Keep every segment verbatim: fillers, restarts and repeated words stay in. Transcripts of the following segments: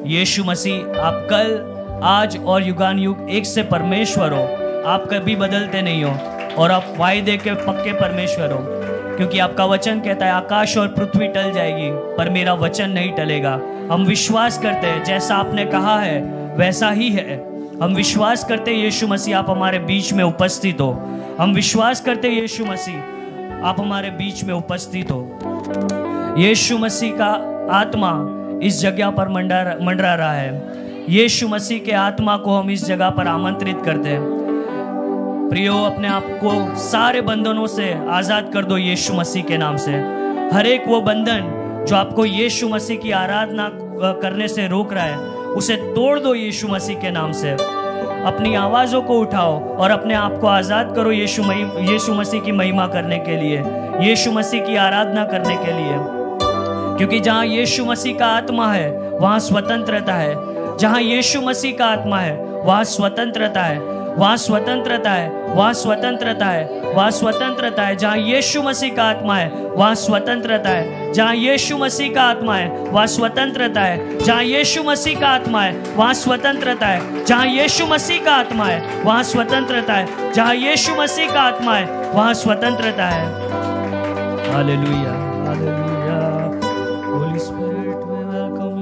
यीशु मसीह आप कल, आज और युगान युग एक से परमेश्वर हो। आप कभी बदलते नहीं हो और आप वायदे के पक्के परमेश्वर हो, क्योंकि आपका वचन कहता है आकाश और पृथ्वी टल जाएगी पर मेरा वचन नहीं टलेगा। हम विश्वास करते हैं जैसा आपने कहा है वैसा ही है। हम विश्वास करते हैं यीशु मसीह आप हमारे बीच में उपस्थित हो। हम विश्वास करते हैं यीशु मसीह आप हमारे बीच में उपस्थित हो। यीशु मसीह का आत्मा इस जगह पर मंडरा मंडरा रहा है। यीशु मसीह के आत्मा को हम इस जगह पर आमंत्रित करते हैं। प्रियो, अपने आप को सारे बंधनों से आज़ाद कर दो यीशु मसीह के नाम से। हर एक वो बंधन जो आपको यीशु मसीह की आराधना करने से रोक रहा है उसे तोड़ दो यीशु मसीह के नाम से। अपनी आवाज़ों को उठाओ और अपने आप को आज़ाद करो यीशु यीशु मसीह की महिमा करने के लिए, यीशु मसीह की आराधना करने के लिए। क्योंकि जहाँ यीशु मसीह का आत्मा है वहाँ स्वतंत्रता है। जहाँ यीशु मसीह का आत्मा है वहाँ स्वतंत्रता है, वहाँ स्वतंत्रता है, वहाँ स्वतंत्रता है, वहाँ स्वतंत्रता है। जहाँ यीशु मसीह का आत्मा है वहाँ स्वतंत्रता है। जहाँ यीशु मसीह का आत्मा है वहाँ स्वतंत्रता है। जहाँ यीशु मसीह का आत्मा है वहाँ स्वतंत्रता है। जहाँ यीशु मसीह का आत्मा है वहाँ स्वतंत्रता है। जहाँ यीशु मसीह का आत्मा है वहाँ स्वतंत्रता है। Hallelujah, hallelujah. Holy spirit we welcome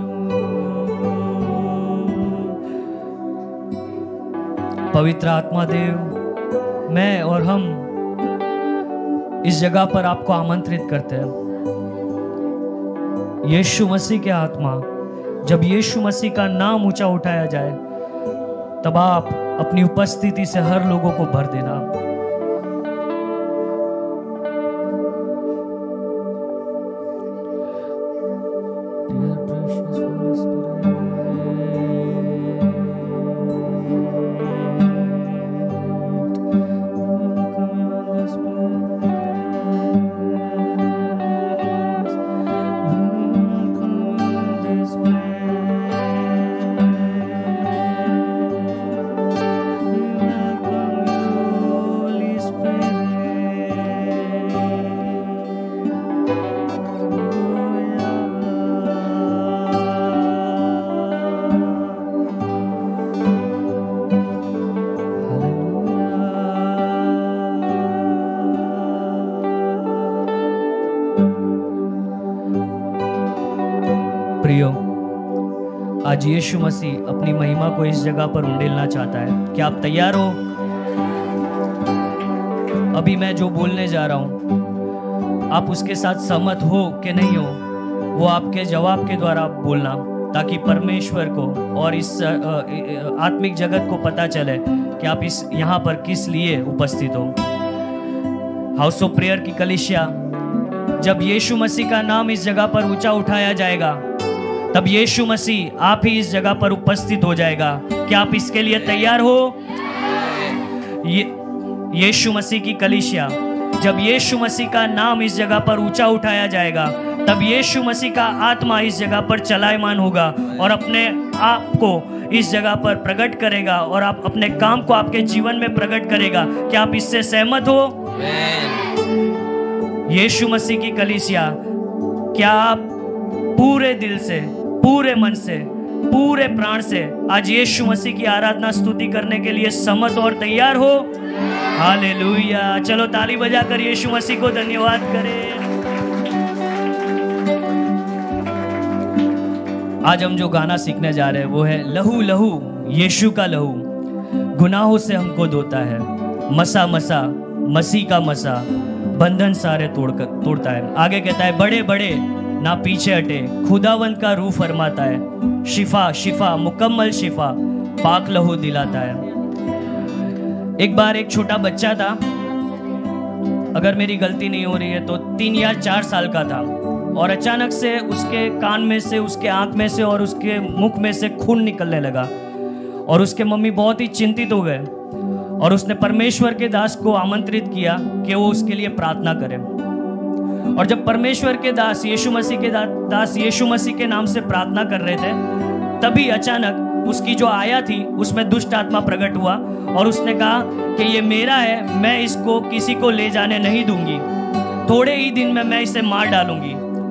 you. पवित्र आत्मा देव, मैं और हम इस जगह पर आपको आमंत्रित करते हैं। यीशु मसीह के आत्मा, जब यीशु मसीह का नाम ऊंचा उठाया जाए तब आप अपनी उपस्थिति से हर लोगों को भर देना। प्रियो, आज यीशु मसीह अपनी महिमा को इस जगह पर उंडेलना चाहता है। क्या आप तैयार हो? अभी मैं जो बोलने जा रहा हूं आप उसके साथ सहमत हो कि नहीं हो, वो आपके जवाब के द्वारा बोलना, ताकि परमेश्वर को और इस आत्मिक जगत को पता चले कि आप इस यहाँ पर किस लिए उपस्थित हो। हाउस ऑफ प्रेयर की कलीसिया, जब यीशु मसीह का नाम इस जगह पर ऊंचा उठाया जाएगा तब यीशु मसीह आप ही इस जगह पर उपस्थित हो जाएगा। क्या आप इसके लिए तैयार हो? ये यीशु मसीह की कलीसिया, जब यीशु मसीह का नाम इस जगह पर ऊंचा उठाया जाएगा तब यीशु मसीह का आत्मा इस जगह पर चलायमान होगा और अपने आप को इस जगह पर प्रकट करेगा और आप अपने काम को आपके जीवन में प्रकट करेगा। क्या आप इससे सहमत हो? यीशु मसीह की कलीसिया, क्या आप पूरे दिल से, पूरे मन से, पूरे प्राण से आज यीशु मसीह की आराधना स्तुति करने के लिए सहमत और तैयार हो? हालेलुया। चलो ताली बजाकर यीशु मसीह को धन्यवाद करें। आज हम जो गाना सीखने जा रहे हैं वो है लहू लहू, यीशु का लहू गुनाहों से हमको धोता है, मसा मसा मसीह का मसा बंधन सारे तोड़ कर तोड़ता है। आगे कहता है बड़े बड़े ना पीछे हटे, खुदावंत का रूह फरमाता है, शिफा शिफा मुकम्मल शिफा पाक लहू दिलाता है। एक बार एक छोटा बच्चा था, अगर मेरी गलती नहीं हो रही है तो तीन या चार साल का था, और अचानक से उसके कान में से, उसके आंख में से और उसके मुख में से खून निकलने लगा और उसके मम्मी बहुत ही चिंतित हो गए और उसने परमेश्वर के दास को आमंत्रित किया कि वो उसके लिए प्रार्थना करें। और जब परमेश्वर के दास यीशु मसीह के दा, दास यीशु मसीह के नाम से प्रार्थना कर रहे थे तभी अचानक उसकी जो आया थी उसमें दुष्ट आत्मा प्रकट हुआ और उसने कहा कि ये मेरा है, मैं इसको किसी को ले जाने नहीं दूंगी, थोड़े ही दिन में मैं इसे मार डालूंगी।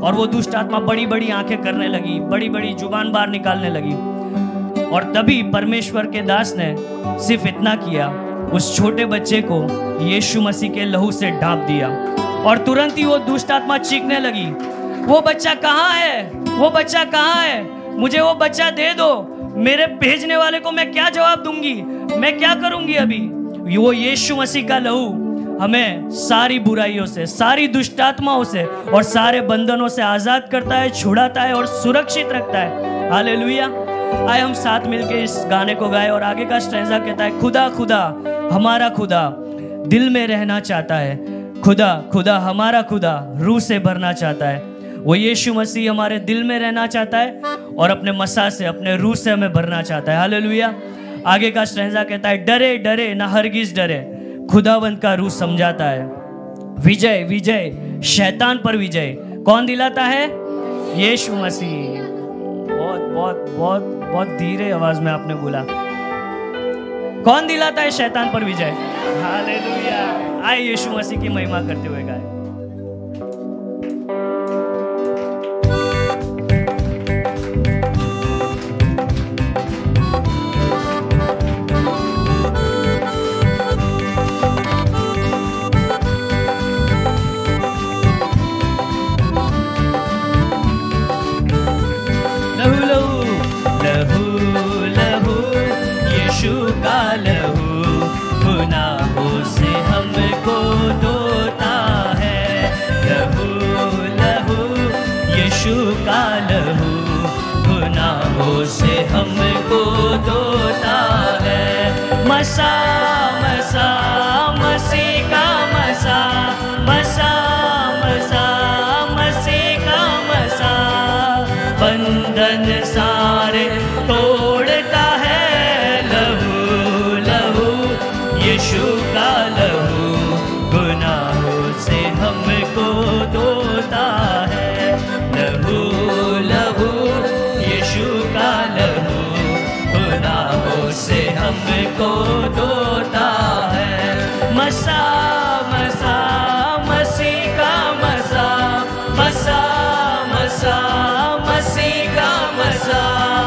और वो दुष्ट आत्मा बड़ी बड़ी आंखें करने लगी, बड़ी बड़ी जुबान बाहर निकालने लगी। और तभी परमेश्वर के दास ने सिर्फ इतना किया, उस छोटे बच्चे को यीशु मसीह के लहू से ढांप दिया और तुरंत ही वो दुष्ट आत्मा चीखने लगी, वो बच्चा कहाँ है, वो बच्चा कहाँ है, मुझे वो बच्चा दे दो। मेरे भेजने वाले को मैं क्या जवाब दूंगी, मैं क्या करूंगी अभी। वो यीशु मसीह का लहू हमें सारी बुराइयों से, सारी दुष्ट आत्माओं से और सारे बंधनों से आजाद करता है, छुड़ाता है और सुरक्षित रखता है। हालेलुया। आए हम साथ मिलके इस गाने को गाए। और आगे का स्ट्रेंजा कहता है, खुदा खुदा हमारा खुदा दिल में रहना चाहता है, खुदा खुदा हमारा खुदा रूह से भरना चाहता है। वो यीशु मसीह हमारे दिल में रहना चाहता है और अपने मसा से, अपने रूह से हमें भरना चाहता है। हालेलुया। आगे का स्ट्रेंजा कहता है, डरे डरे ना हरगिज डरे, खुदावंत का रूह समझाता है। विजय विजय शैतान पर विजय कौन दिलाता है? यीशु मसीह। बहुत बहुत बहुत बहुत धीरे आवाज में आपने बोला, कौन दिलाता है शैतान पर विजय? हालेलुया। आए यीशु मसीह की महिमा करते हुए गाए। से हमको धोता है। मसा मसा मसीह का मसा, मसा मसा मसीह का मसा, बंधन सारे तोड़ता है। लहू लहू यीशु का लहू, गुनाहों से हमको धोता है। लहू लहू यीशु का लहू, गुनाहों से हमको धोता है। मसा मसा मसीह का मसा, मसा मसा मसीह का मसा,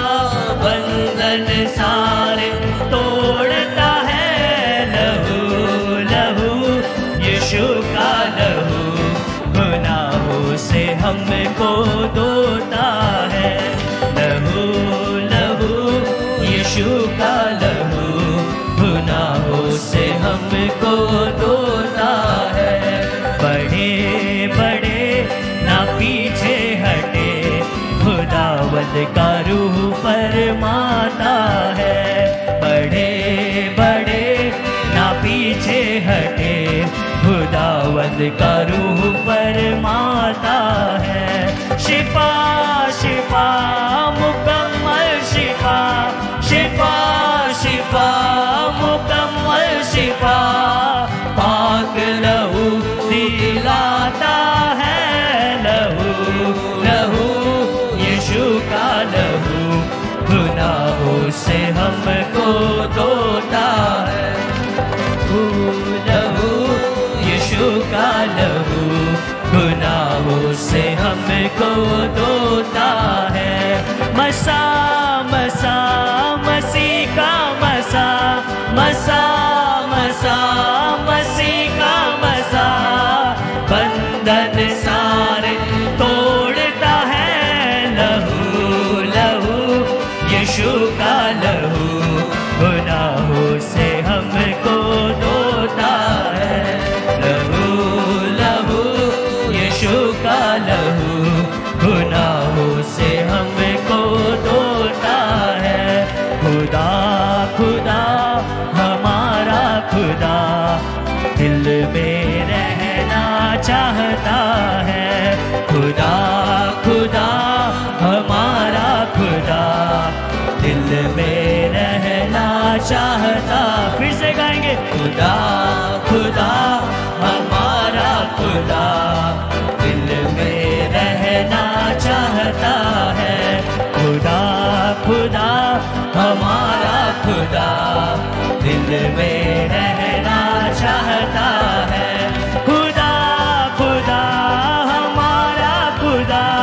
बंधन सारे तोड़ता है। लहू लहू यीशु का लहू, गुनाहों से हमको धोता है। लहू लहू यीशु का लहू, गुनाहों से हमको धोता है। बड़े बड़े ना पीछे हटे, खुदावंद का रूह फरमाता है। बड़े बड़े ना पीछे हटे, खुदावंद का रूह फरमाता है। शिफा शिफा मुकम्मल शिफा, शिफा शिफा मुकम्मल शिफा, पाक लहू दिलाता है। लहू लहू यीशु का लहू, गुनाहों से हमको धोता है। लहू यीशु का लहू, गुनाहों से हमको धोता है। मसा मसा मसीह का मसा, मसा मसा मसीह का मसा, बंधन सारे तोड़ता है। लहू लहू यीशु का लहू, गुनाहों से हमको धोता है। लहू लहू यीशु का लहू, गुनाहों से हमको धोता है। खुदा खुदा हमारा खुदा दिल में रहना चाहता है। खुदा खुदा हमारा खुदा दिल में रहना चाहता। फिर से गाएंगे, खुदा खुदा हमारा खुदा दिल में रहना चाहता है। खुदा खुदा हमारा खुदा दिल में रहना चाहता है। खुदा खुदा हमारा खुदा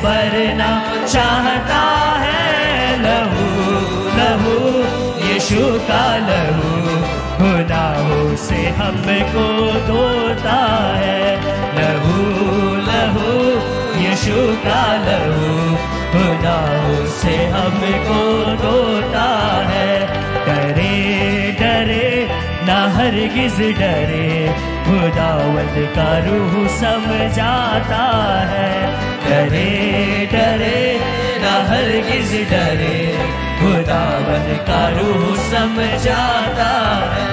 भरना चाहता है। लहू लहू यीशु का लहू गुनाहों से हमको धोता है। लहू लहू यीशु का लहू गुनाहों से हमको धोता है। डरे डरे ना हरगिज डरे, खुदावंद का रूह समझाता है। डरे डरे ना हरगिज डरे, खुदावंद का रूह समझाता है।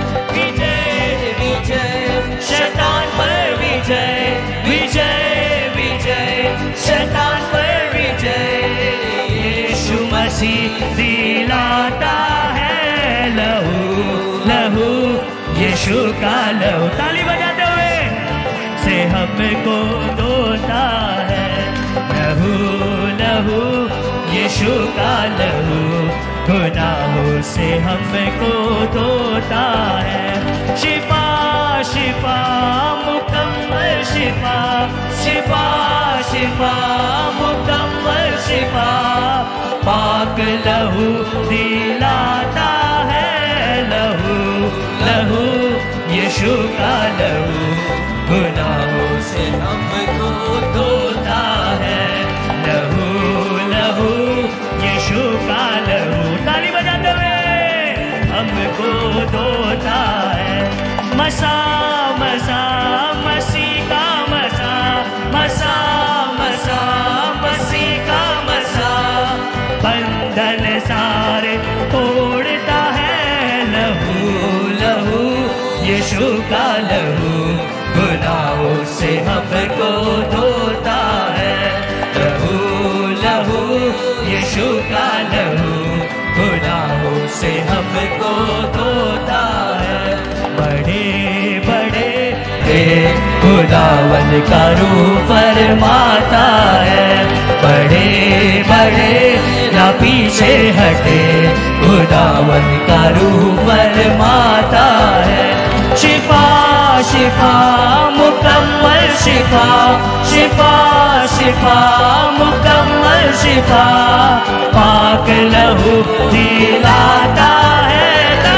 विजय विजय शैतान पर विजय, विजय विजय शैतान पर विजय, यीशु मसीह दिलाता है। लहू लहू यीशु का लहू, ताली बजाते हुए, से हमको धोता है। लहू लहू यीशु का लहू गुनाहों से हमको धोता है। शिफा शिफा मुकम्मल शिफा, शिफा शिफा मुकम्मल शिफा, पाक लहू दिलाता है। लहू लहू यीशु का लहू गुनाहों से हमको धोता है। लहू लहू यीशु का लहू, ताली बजाते हुए, हमको धोता है। मसा मसा मसीह का मसा, मसा मसा मसीह का मसा, बंधन सारे तोड़ता है। लहू लहू यीशु का लहू गुनाहों से हमको धोता है। लहू लहू यीशु का लहू गुनाहों से हमको धोता है। बड़े बड़े खुदावंद का रूह फरमाता है। बड़े बड़े ना पीछे हटे, खुदावंद का रूह फरमाता है। शिफा शिफा मुकम्मल शिफा, शिफा शिफा मुकम्मल शिफा, पाक लहू दिलाता है।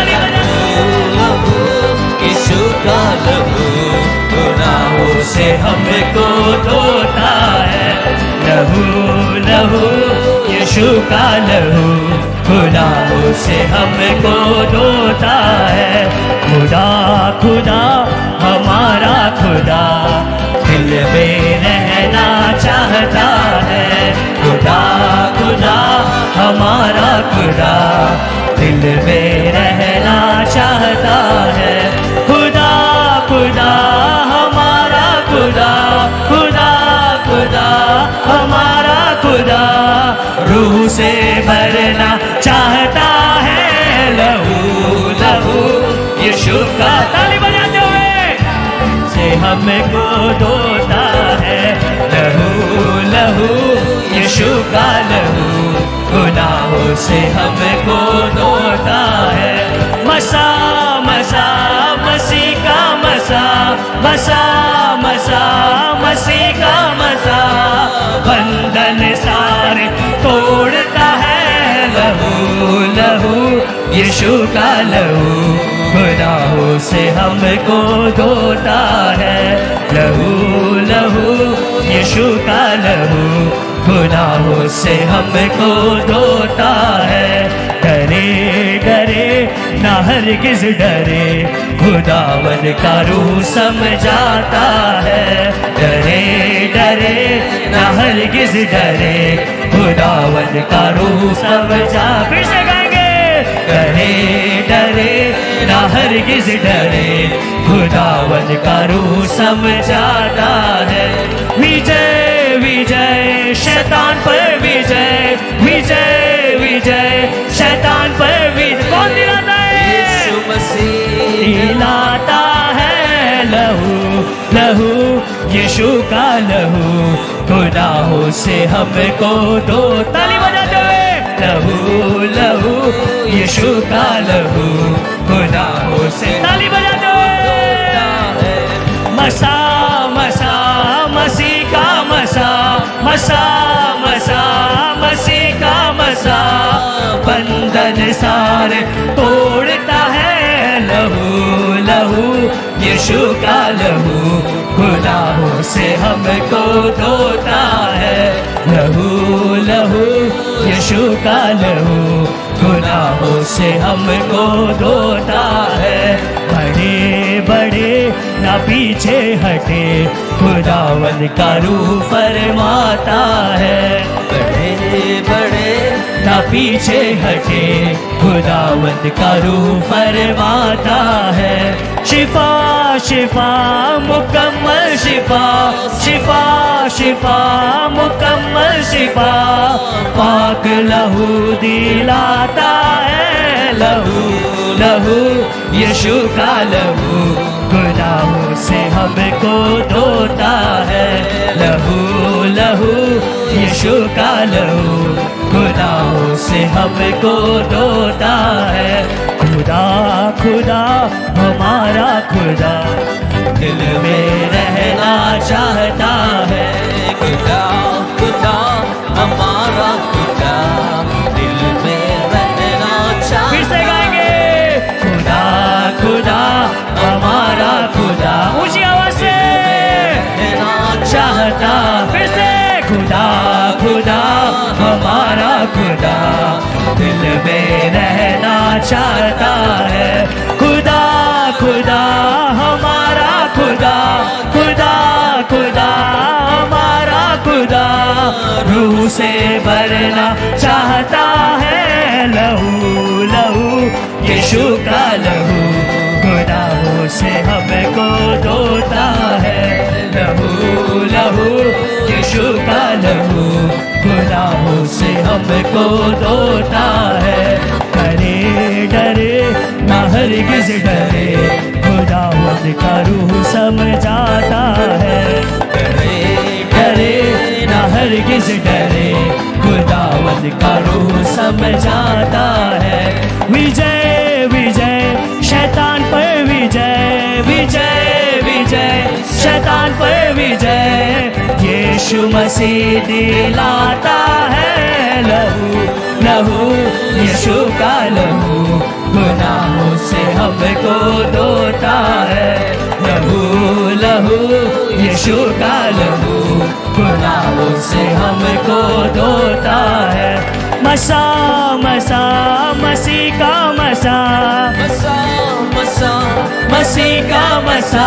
यीशु का लहू गुनाहों से हमको धोता है। लहू लहू यीशु का लहू गुनाहों से हमको धोता है। खुदा खुदा हमारा खुदा दिल में रहना चाहता है। खुदा खुदा हमारा खुदा दिल में रहना चाहता है। खुदा खुदा हमारा खुदा, खुदा खुदा हमारा खुदा रूह से भरना चाहता है। लहू लहू यीशु का, ताली बजाते हुए, से हमको धोता है। लहू लहू यीशु का लहू गुनाहों से हमको धोता है। मसा मसा मसीह का मसा, मसा मसा मसीह का मसा, बंधन सारे तोड़ता है। लहू लहू यीशु का लहू गुनाहों से हमको धोता है। लहू लहू यीशु का लहू गुनाहों से हमको धोता है। डरे डरे ना हरगिज डरे, खुदावंद का रूह समझाता है। डरे डरे ना हरगिज डरे, खुदावंद का रूह समझा, फिर से गाएंगे। डरे डरे ना हरगिज डरे, खुदावंद का रूह समझाता है। विजय विजय शैतान पर विजय, विजय विजय शैतान पर विजय, कौन दिलाता है? यीशु मसीह दिलाता है। लहू लहू यीशु का लहू गुनाहों से हमको धो, ताली बजाते हुए। लहू लहू यीशु का लहू गुनाहों से, ताली बजाते हुए। मसा मसा मसीह का मसा, मसा लहू गुनाहों से हमको धोता है। लहू लहू यीशु का लहू गुनाहों से हमको धोता है। बड़े बड़े ना पीछे हटे खुदावंद का रूह फरमाता है। बड़े बड़े ना पीछे हटे खुदावंद का रूह फरमाता है। शिफा शिफा मुकम्मल शिफा, शिफा शिफा मुकम्मल शिफा, पाक लहू दिलाता है। लहू लहू यीशु का लहू गुनाहों से हमको धोता है। लहू लहू यीशु का लहू गुनाहों से हमको धोता है। खुदा खुदा हमारा खुदा दिल में रहना चाहता है। खुदा खुदा हमारा खुदा दिल में रहना चाहता। फिर से गाएंगे। खुदा खुदा हमारा खुदा ऊंची आवाज से रहना चाहता। फिर से खुदा खुदा हमारा खुदा दिल में रहना चाहता है। खुदा खुदा हमारा खुदा, खुदा खुदा हमारा खुदा रूह से भरना चाहता है। लहू लहू यीशु का लहू गुनाहों से हमको धोता है। लहू लहू यीशु का लहू गुनाहों से हमको धोता है। डरे डरे ना हरगिज़ डरे खुदावंद का रूह समझाता है। डरे डरे ना हरगिज़ डरे खुदावंद का रूह समझाता है। विजय विजय शैतान पर विजय, विजय विजय शैतान पर विजय यीशु मसीह दिलाता है। लहू लहू यीशु का लहू गुनाहों से हमको धोता है। लहू लहू यीशु का लहू गुनाहों से हमको धोता है। मसा मसा मसीह का मसा, मसा मसा मसीह का मसा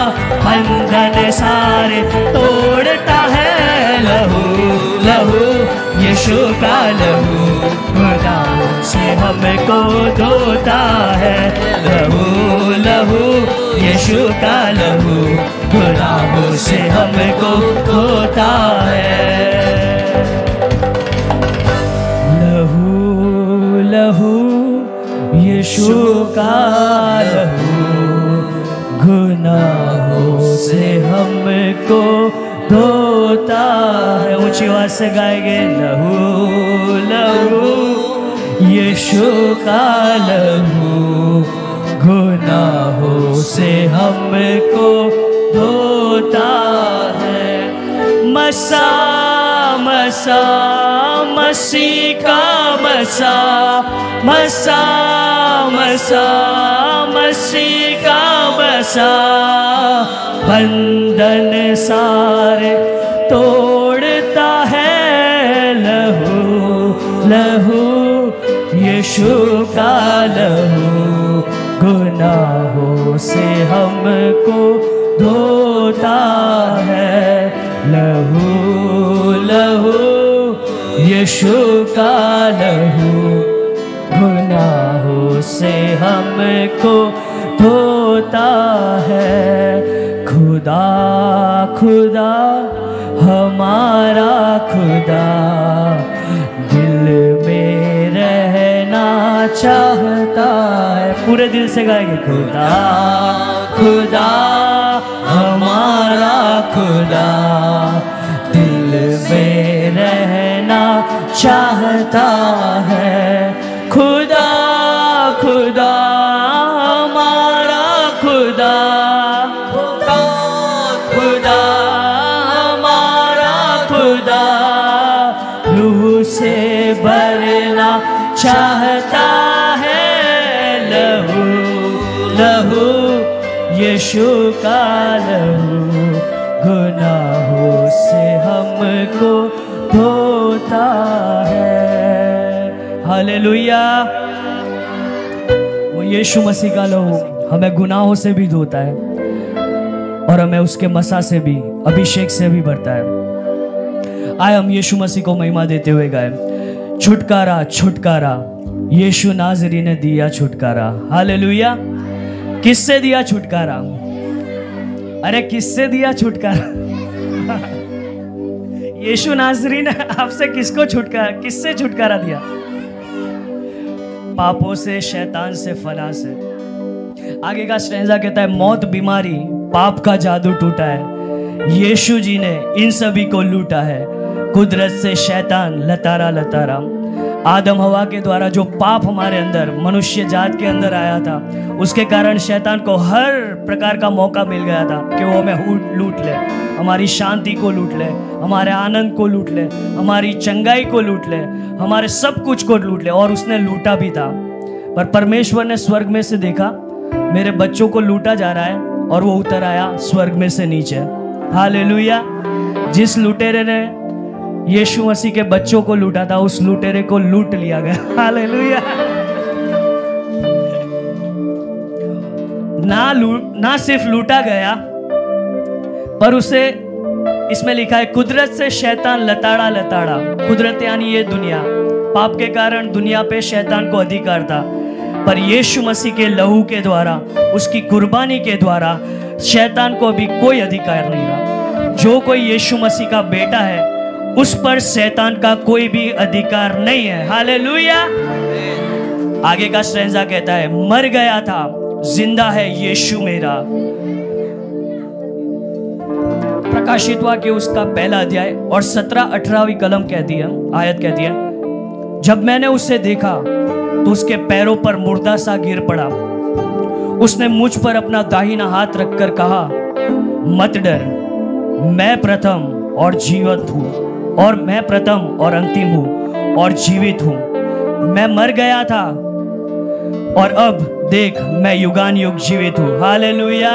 बंधन सारे तोड़ता है। लहू लहू यीशु का लहू गुनाहों से हमको धोता है। लहू लहू यीशु का लहू गुनाहों से हमको धोता है। लहू लहू यीशु का लहू गुनाहों से हमको धोता है। ऊंची आवाज से गाएंगे। लहू लहू यीशु का लहू गुनाहों से हमको धोता है। मसा मसा मसीह का मसा, मसा मसा मसीह का मसा बंधन सारे तोड़ता है। लहू लहू यीशु का लहू गुनाहों से हमको धोता है। लहू लहू यीशु का लहू गुनाहों से हमको धोता है। खुदा खुदा हमारा खुदा दिल में रहना चाहता है। पूरे दिल से गाएंगे। खुदा खुदा हमारा खुदा दिल में रहना चाहता है। खुदा खुदा हमारा खुदा, खुदा खुदा हमारा खुदा रूह से भरना चाहता है। लहू लहू यीशु का लहू गुनाहों से हमको धोता है। हालेलुया। वो यीशु मसीह का लहू हमें गुनाहों से भी धोता है और हमें उसके मसा से भी, अभिषेक से भी भरता है। आए हम यीशु मसीह को महिमा देते हुए गाए, छुटकारा छुटकारा यीशु नाज़री ने दिया छुटकारा। हालेलुया। किससे दिया छुटकारा? अरे किससे दिया छुटकारा? यीशु नाज़री ने आपसे किसको छुटकारा, किससे छुटकारा दिया? पापों से, शैतान से, फना से। आगे का स्टैंजा कहता है, मौत, बीमारी, पाप का जादू टूटा है, यीशु जी ने इन सभी को लूटा है। कुदरत से शैतान लतारा लतारा। आदम हवा के द्वारा जो पाप हमारे अंदर, मनुष्य जात के अंदर आया था, उसके कारण शैतान को हर प्रकार का मौका मिल गया था कि वो हमें लूट ले, हमारी शांति को लूट ले, हमारे आनंद को लूट ले, हमारी चंगाई को लूट ले, हमारे सब कुछ को लूट ले। और उसने लूटा भी था। पर परमेश्वर ने स्वर्ग में से देखा, मेरे बच्चों को लूटा जा रहा है, और वो उतर आया स्वर्ग में से नीचे। हालेलुया। जिस लुटेरे ने यीशु मसीह के बच्चों को लूटा था, उस लुटेरे को लूट लिया गया। हालेलुया। ना लूट ना सिर्फ लूटा गया, पर उसे, इसमें लिखा है, कुदरत से शैतान लताड़ा लताड़ा। कुदरत यानी ये दुनिया, पाप के कारण दुनिया पे शैतान को अधिकार था, पर यीशु मसीह के लहू के द्वारा, उसकी कुर्बानी के द्वारा शैतान को अभी कोई अधिकार नहीं रहा। जो कोई यीशु मसीह का बेटा है, उस पर शैतान का कोई भी अधिकार नहीं है। हालेलुया। आगे का स्टैंजा कहता है, मर गया था, जिंदा है यीशु मेरा। प्रकाशित वाक्य उसका पहला अध्याय और सत्रह अठारहवीं कलम कहती है, आयत कहती है, जब मैंने उसे देखा तो उसके पैरों पर मुर्दा सा गिर पड़ा। उसने मुझ पर अपना दाहिना हाथ रखकर कहा, मत डर, मैं प्रथम और जीवित हूँ, और मैं प्रथम और अंतिम हूँ और जीवित हूँ। मैं मर गया था और अब देख मैं युगान युग जीवित हूँ। हालेलुया।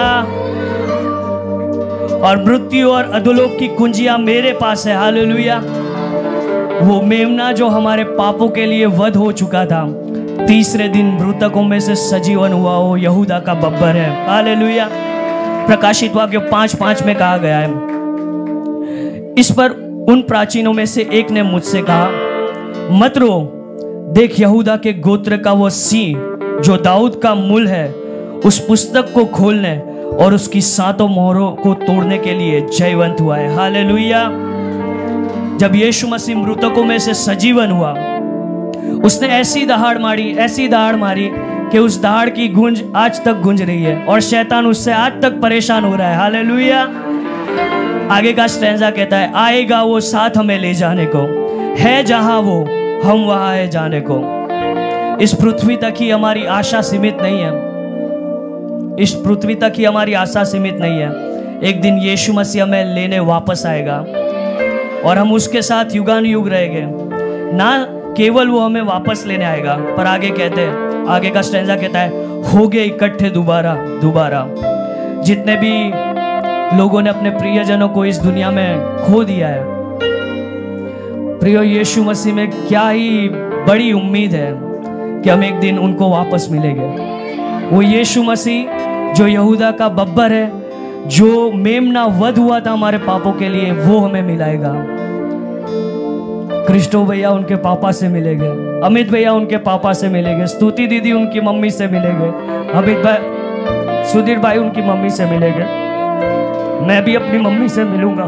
और मृत्यु और अधोलोक की कुंजियां मेरे पास है। हालेलुया। वो मेमना जो हमारे पापों के लिए वध हो चुका था, तीसरे दिन मृतकों में से सजीवन हुआ, वो यहूदा का बब्बर है। हालेलुया। प्रकाशित वाक्य पांच पांच में कहा गया है। इस पर उन प्राचीनों में से एक ने मुझसे कहा, मत रो, देख यहूदा के गोत्र का वो सिंह जो दाऊद का मूल है, उस पुस्तक को खोलने और उसकी सातों मोहरों को तोड़ने के लिए जयवंत हुआ है। हालेलुया। जब यीशु मसीह मृतकों में से सजीवन हुआ, उसने ऐसी दहाड़ मारी, ऐसी दहाड़ मारी कि उस दहाड़ की गूंज आज तक गूंज रही है, और शैतान उससे आज तक परेशान हो रहा है। हालेलुया। आगे का स्टैंजा कहता है, आएगा वो साथ हमें ले जाने को, है जहां वो हम वहां है जाने को। इस पृथ्वी तक ही हमारी आशा सीमित नहीं है। इस पृथ्वी तक ही हमारी आशा सीमित नहीं है। एक दिन यीशु मसीह हमें लेने वापस आएगा और हम उसके साथ युगान युग रहेंगे। ना केवल वो हमें वापस लेने आएगा, पर आगे कहते हैं, आगे का स्टैंजा कहता है, होगे इकट्ठे दोबारा दोबारा। जितने भी लोगों ने अपने प्रियजनों को इस दुनिया में खो दिया है, प्रिय यीशु मसीह में क्या ही बड़ी उम्मीद है कि हम एक दिन उनको वापस मिलेंगे। वो यीशु मसीह जो यहूदा का बब्बर है, जो मेमना वध हुआ था हमारे पापों के लिए, वो हमें मिलाएगा। क्रिस्टो भैया उनके पापा से मिलेंगे, अमित भैया उनके पापा से मिलेंगे, स्तुति दीदी उनकी मम्मी से मिलेंगे, अमित भाई, सुधीर भाई उनकी मम्मी से मिलेंगे, मैं भी अपनी मम्मी से मिलूंगा।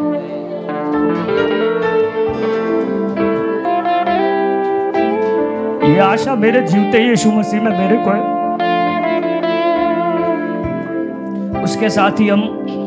ये आशा मेरे जीवते यीशु मसीह में मेरे को है। उसके साथ ही हम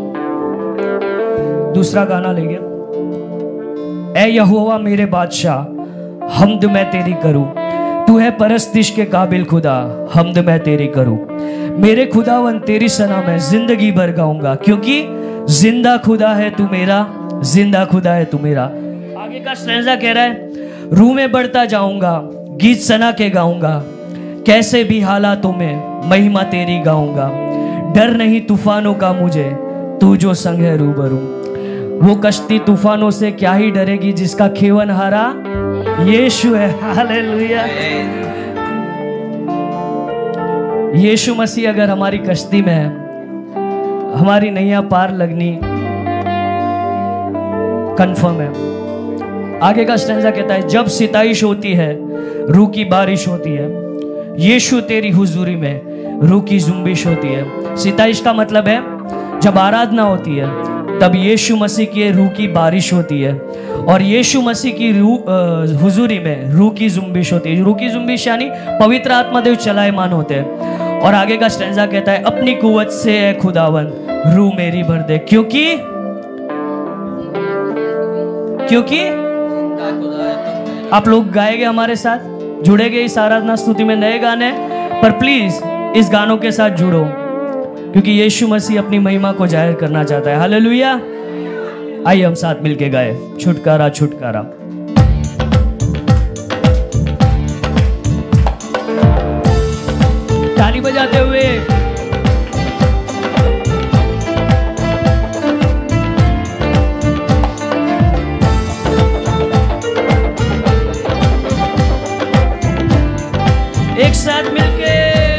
दूसरा गाना लेंगे, ऐ यहोवा मेरे बादशाह, हम्द मैं तेरी करूं, तू है परस्तिश के काबिल खुदा, हम्द मैं तेरी करूं। मेरे खुदावन तेरी सना मैं जिंदगी भर गाऊंगा, क्योंकि जिंदा खुदा है तू मेरा, जिंदा खुदा है तू मेरा। आगे का स्टैंजा कह रहा है, रूह में बढ़ता जाऊंगा, गीत सना के गाऊंगा, कैसे भी हालातों में महिमा तेरी गाऊंगा। डर नहीं तूफानों का मुझे, तू जो संग है रूबरू। वो कश्ती तूफानों से क्या ही डरेगी, जिसका खेवनहारा यीशु है। हालेलुया। यीशु मसीह अगर हमारी कश्ती में है, हमारी नैया पार लगनी कंफर्म है। आगे का स्टैंजा कहता है, जब सिताइश होती है रूह की बारिश होती है, यीशु तेरी हुजूरी में रूह की जुम्बिश होती है। सिताइश का मतलब है जब आराधना होती है तब यीशु मसीह की रूह की बारिश होती है, और यीशु मसीह की रूह हुजूरी में रूह की जुम्बिश होती है। रूह की जुम्बिश यानी पवित्र आत्मा देव चलायमान होते हैं। और आगे का स्टैंजा कहता है, अपनी कुव्वत से है खुदावन रूह मेरी भर दे, क्योंकि क्योंकि आप लोग गाएंगे हमारे साथ, जुड़ेंगे इस आराधना स्तुति में नए गाने, पर प्लीज इस गानों के साथ जुड़ो, क्योंकि यीशु मसीह अपनी महिमा को जाहिर करना चाहता है। हालेलुया। आइए हम साथ मिलके गाए, छुटकारा छुटकारा। ताली बजाते हुए एक साथ मिलके,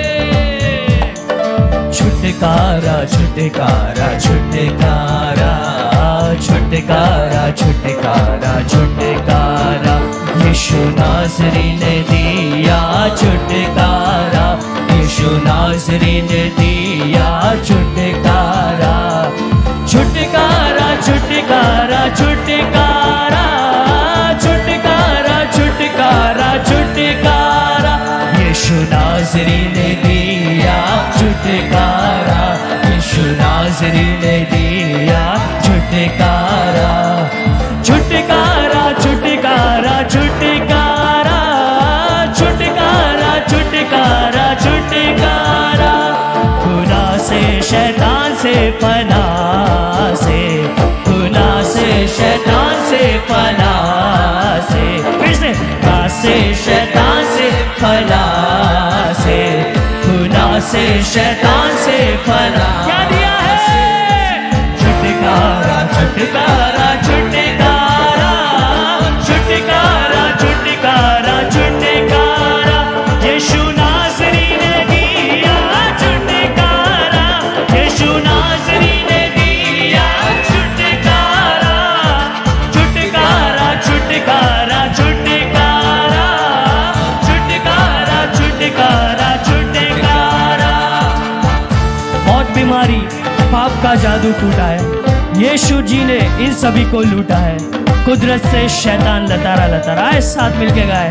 छुटकारा छुटकारा छुटकारा छुटकारा छुटकारा छुटकारा, यीशु नासरी ने दिया छुटकारा, यीशु नासरी ने दिया छुटकारा। छुटकारा छुटकारा छुटकारा छुटकारा छुटकारा छुटकारा, यीशु नासरी ने दिया छुटकारा, यीशु नासरी ने दिया छुटकारा। छुटकारा छुटकारा छुटकारा छुटकारा छुटकारा छुटकारा, गुनाह से शैतान से पनाह से, गुनाह से शैतान से पनाह से, फिर से गुनाह से शैतान से पनाह से, गुनाह से शैतान से पनाह क्या दिया है? छुटकारा छुटकारा छुटकारा छुटकारा छुटकारा छुटकारा, यीशु नासरी ने दिया छुटकारा, यीशु नासरी ने दिया छुटकारा। छुटकारा छुटकारा छुटकारा छुटकारा छुटकारा छुटकारा। मौत बीमारी पाप का जादू टूटा है, यीशु जी ने इन सभी को लूटा है, कुदरत से शैतान लतारा लतारा। आए साथ मिलके गाए।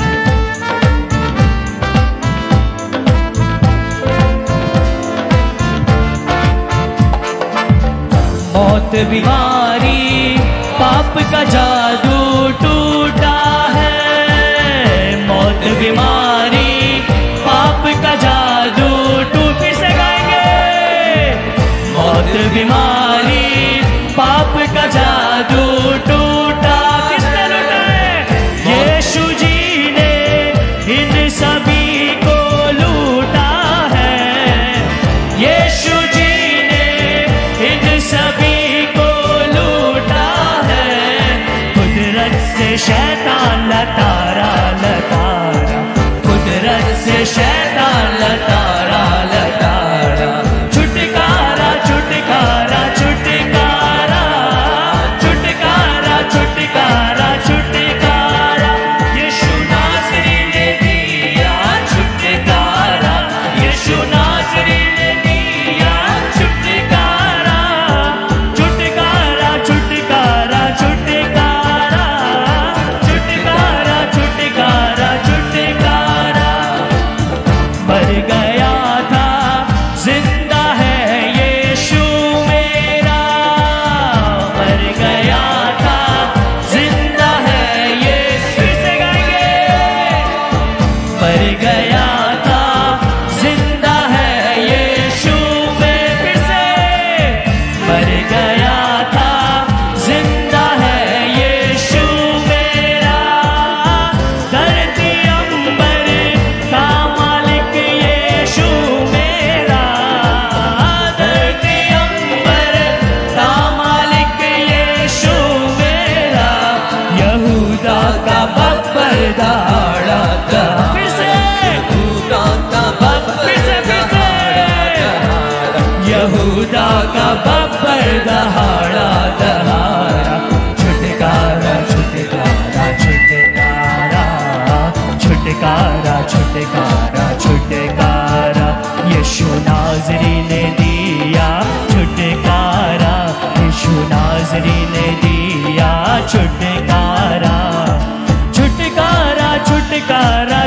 मौत बीमारी पाप का जादू टूटा है, मौत बीमारी पाप का जादू टूट, फिर से गाएंगे। मौत बीमारी पाप का जादू टूटा, किसने लूटा है? यीशु जी ने इन सभी को लूटा है, यीशु जी ने इन सभी को लूटा है, कुदरत से शैतान लतारा लतारा, कुदरत से शैतान लतारा लतारा। छुटकारा छुटकारा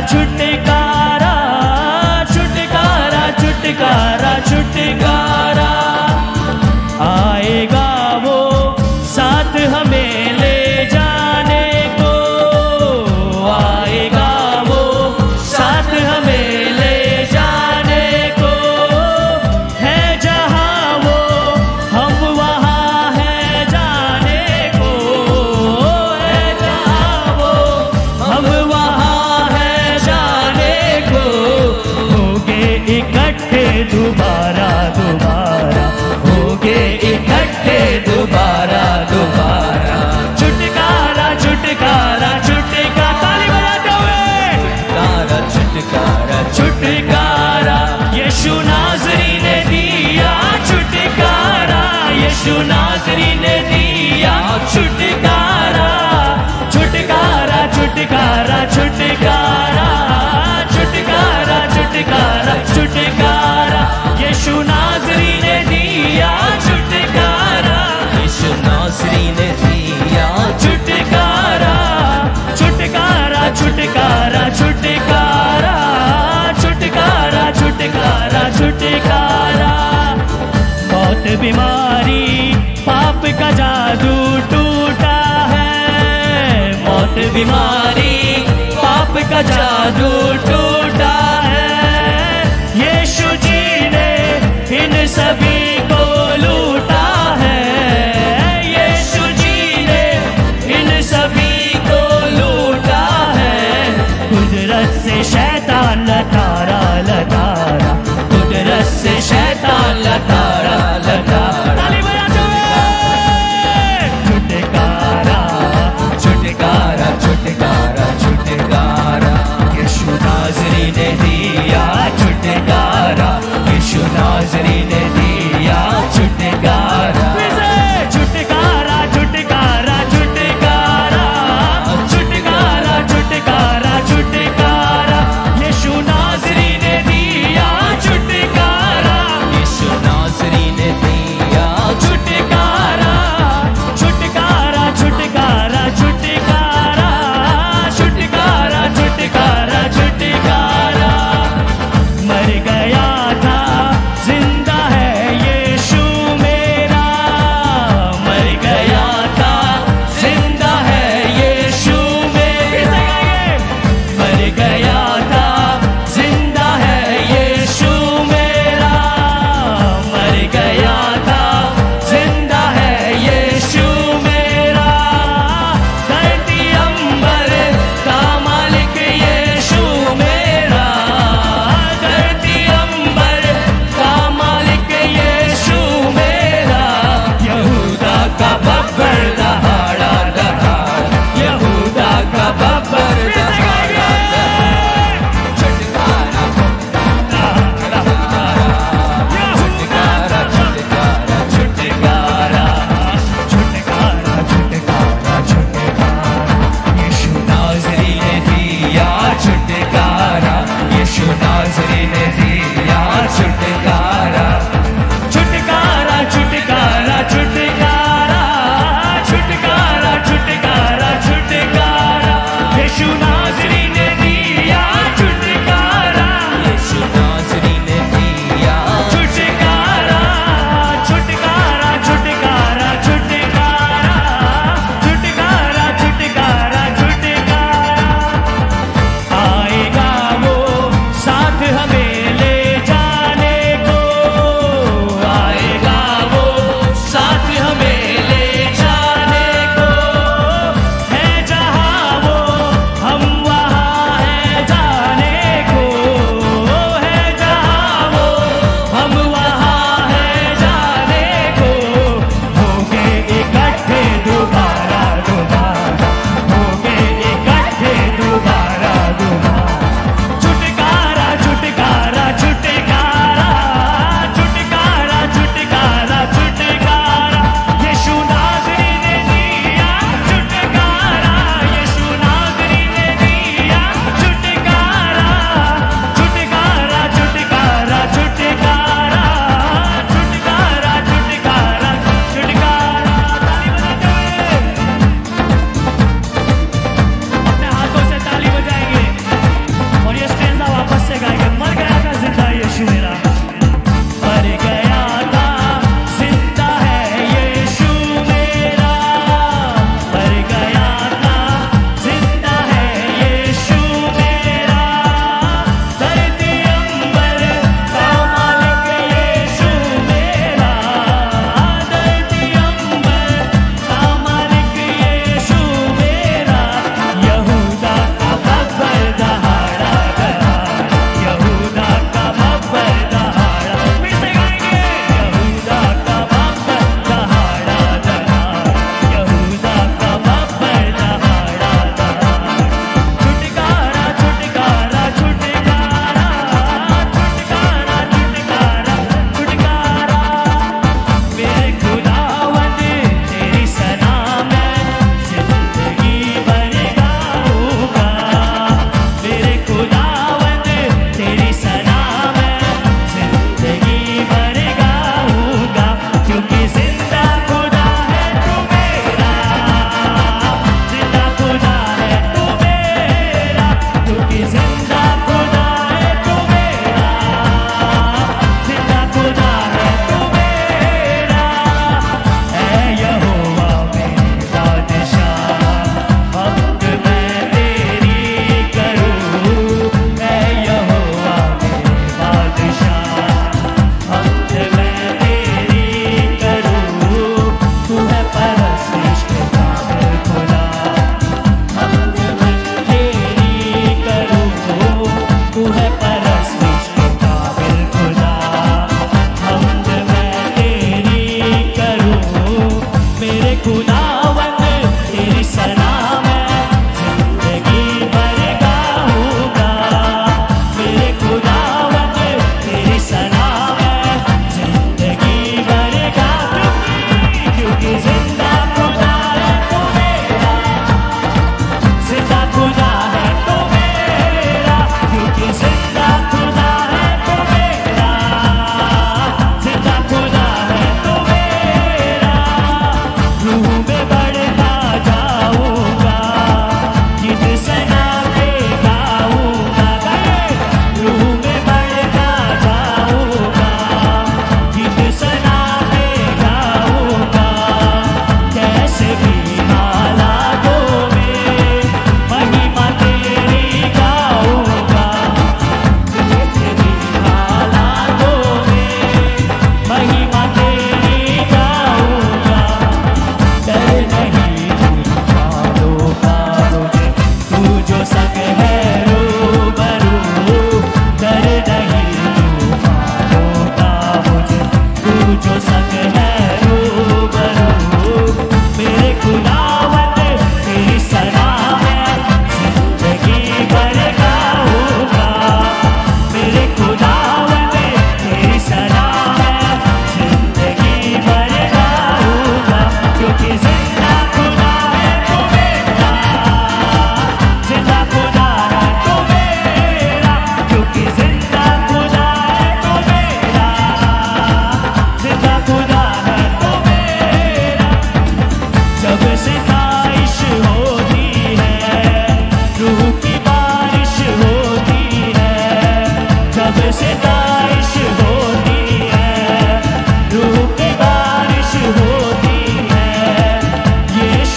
छुटकारा छुटकारा छुटकारा छुटकारा आएगा वो साथ हमें ले जाने को आएगा वो साथ हमें ले जाने को है जहाँ वो हम वहाँ है जाने को है जहाँ वो हम वहाँ है जाने को होगे इकट्ठे दोबारा दोबारा होगे इकट्ठे दोबारा दोबारा छुटकारा छुटकारा छुटकारा ताली बजाते हुए छुटकारा छुटकारा छुटकारा यीशु नाज़री ने दिया छुटकारा यीशु नाज़री ने दिया छुटकारा छुटकारा छुटकारा छुटकारा छुटकारा छुटकारा छुटकारा यीशु नाज़री ने दिया छुटकारा यीशु नाज़री ने दिया छुटकारा छुटकारा छुटकारा छुटकारा छुटकारा छुटकारा छुटकारा मौत बीमारी पाप का जादू टूटा है मौत बीमारी पाप का जादू टूटा है यीशु जी ने इन सभी को लूटा है यीशु जी ने इन सभी को लूटा है कुदरत से शैतान लतारा लतारा कुदरत से शैतान लतारा लतारा ताली बजाते हुए छुटकारा छुटकारा छुटकारा छुटकारा यीशु नाज़री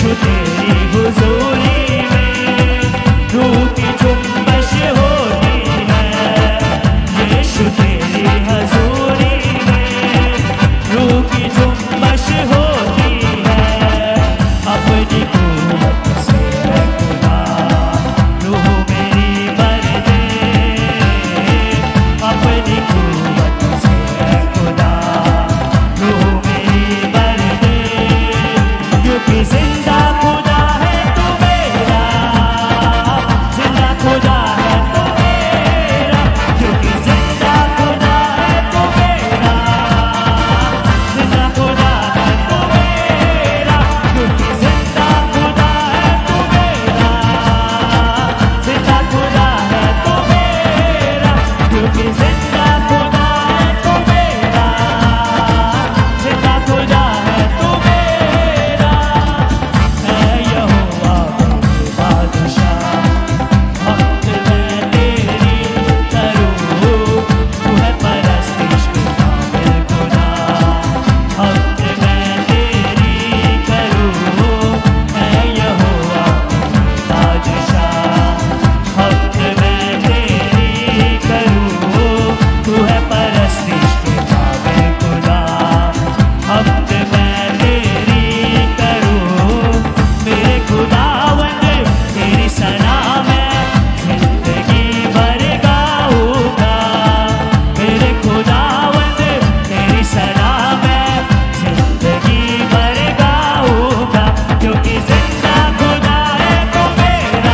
यीशु तेरी हुजूरी में रूह की जुम्बश होती है, यीशु तेरी हुजूरी में रूह की जुम्बश होती है। अपनी कुव्वत से खुदा रूह मेरी भर दे, अपनी कुव्वत से खुदा रूह मेरी भर दे, क्योंकि जिंदा खुदा है तू मेरा, जिंदा खुदा है तू मेरा, क्योंकि जिंदा खुदा है तू मेरा, जिंदा खुदा है तू मेरा, क्योंकि जिंदा खुदा है तू मेरा, जिंदा खुदा है तू मेरा, क्योंकि जिंदा खुदा है तू मेरा, जिंदा खुदा है तू मेरा। है यहोवा बादशाह, भक्त मैं तेरी करूँ, तू है परस्तिश के काबिल खुदा, भक्त मैं तेरी करूँ। है यहोवा बादशाह, भक्त मैं तेरी करूँ, तू है परस्तिश के काबिल खुदा, भक्त मैं तेरी करूँ। मेरे खुदावंद तेरी सना मैं जिंदगी भर गाऊंगा, मेरे खुदावंद तेरी सना मैं जिंदगी भर गाऊंगा, क्योंकि जिंदा खुदा है तू मेरा,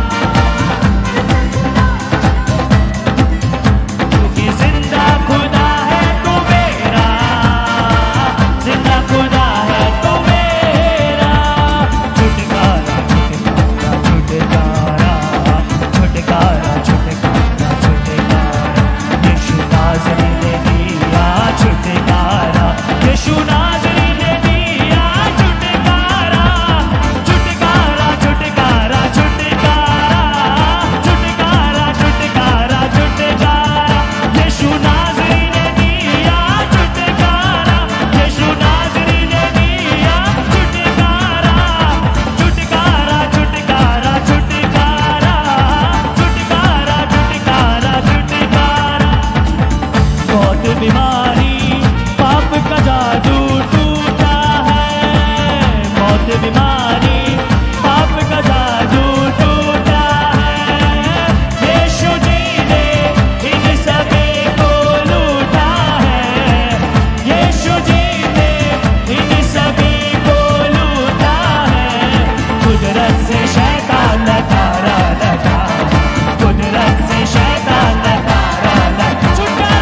क्योंकि जिंदा खुदा है तू मेरा, जिंदा खुदा है तू मेरा। छुटकारा छुटकारा छुटकारा छुटकारा छुटकारा यीशु नाज़री ने दिया छुटकारा, यीशु नाज़री ने दिया छुटकारा, छुटकारा छुटकारा छुटकारा छुटकारा छुटकारा छुटकारा यीशु नाज़री ने दिया छुटकारा, यीशु नाज़री ने दिया छुटकारा, छुटकारा छुटकारा छुटकारा छुटकारा छुटकारा छुटकारा। बहुत बीमारी पाप का जादू टूटा है, बहुत बीमारी पाप का जादू टूटा है, यीशु जी ने इन सभी को लूटा है, यीशु जी ने इन सभी को लूटा है। कुदरत से शैतान नकारा लगा, कुदरत से शैतान नकारा लगा, छुटकारा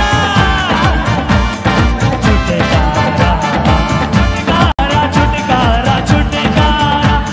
छुटकारा छुटकारा छुटकारा छुटकारा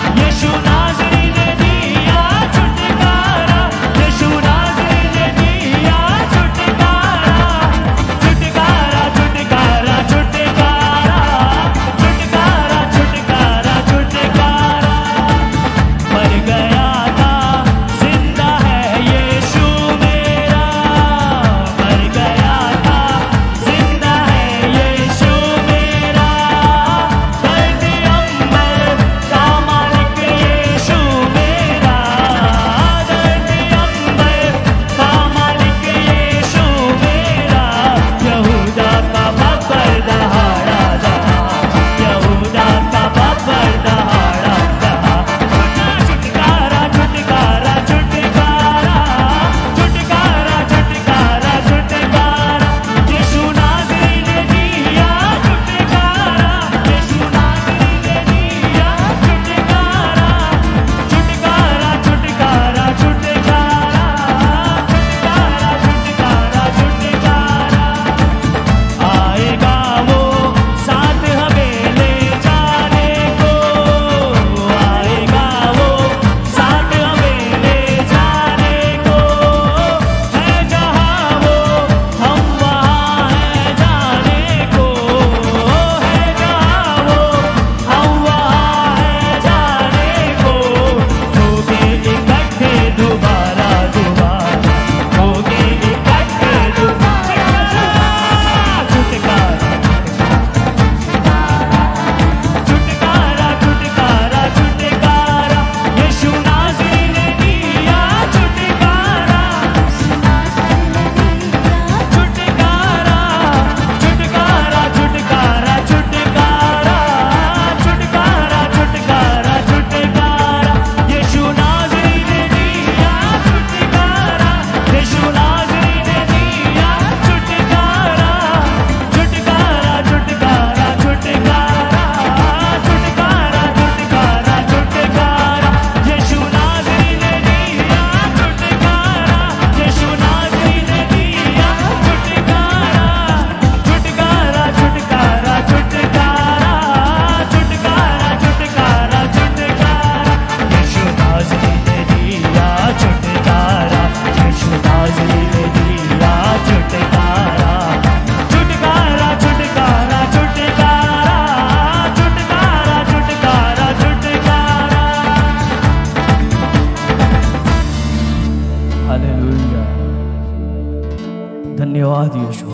धन्यवाद यीशु।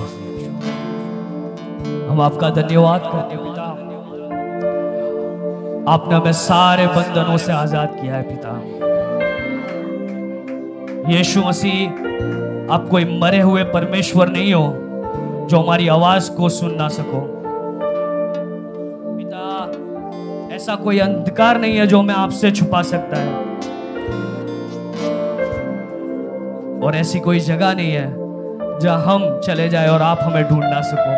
हम आपका धन्यवाद करते हैं पिता, आपने हमें सारे बंधनों से आजाद किया है पिता। यीशु मसीह, आप कोई मरे हुए परमेश्वर नहीं हो जो हमारी आवाज को सुन ना सको पिता। ऐसा कोई अंधकार नहीं है जो हमें आपसे छुपा सकता है, और ऐसी कोई जगह नहीं है जहां हम चले जाए और आप हमें ढूंढ ना सको।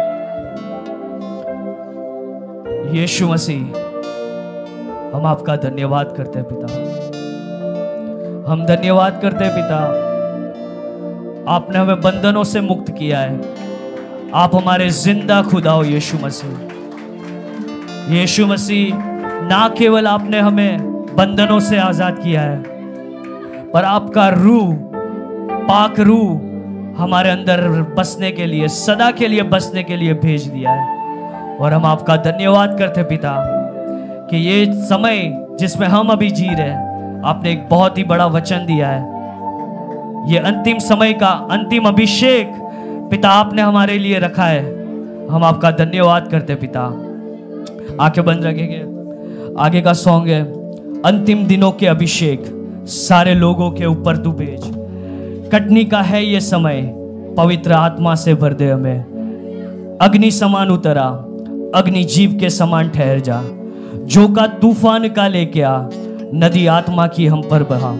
यीशु मसीह, हम आपका धन्यवाद करते हैं पिता। हम धन्यवाद करते हैं पिता, आपने हमें बंधनों से मुक्त किया है। आप हमारे जिंदा खुदा हो यीशु मसीह। यीशु मसीह, ना केवल आपने हमें बंधनों से आजाद किया है, पर आपका रूह, पाक रूह हमारे अंदर बसने के लिए, सदा के लिए बसने के लिए भेज दिया है। और हम आपका धन्यवाद करते पिता कि ये समय जिसमें हम अभी जी रहे हैं, आपने एक बहुत ही बड़ा वचन दिया है। ये अंतिम समय का अंतिम अभिषेक पिता आपने हमारे लिए रखा है। हम आपका धन्यवाद करते पिता। आंखें बंद रखेंगे, आगे का सॉन्ग है अंतिम दिनों के अभिषेक सारे लोगों के ऊपर तू भेज। कटनी का है ये समय, पवित्र आत्मा से भर दे हमें। अग्नि समान उतरा, अग्नि जीव के समान ठहर जा। झोंका तूफान का लेके आ, नदी आत्मा की हम पर बहा।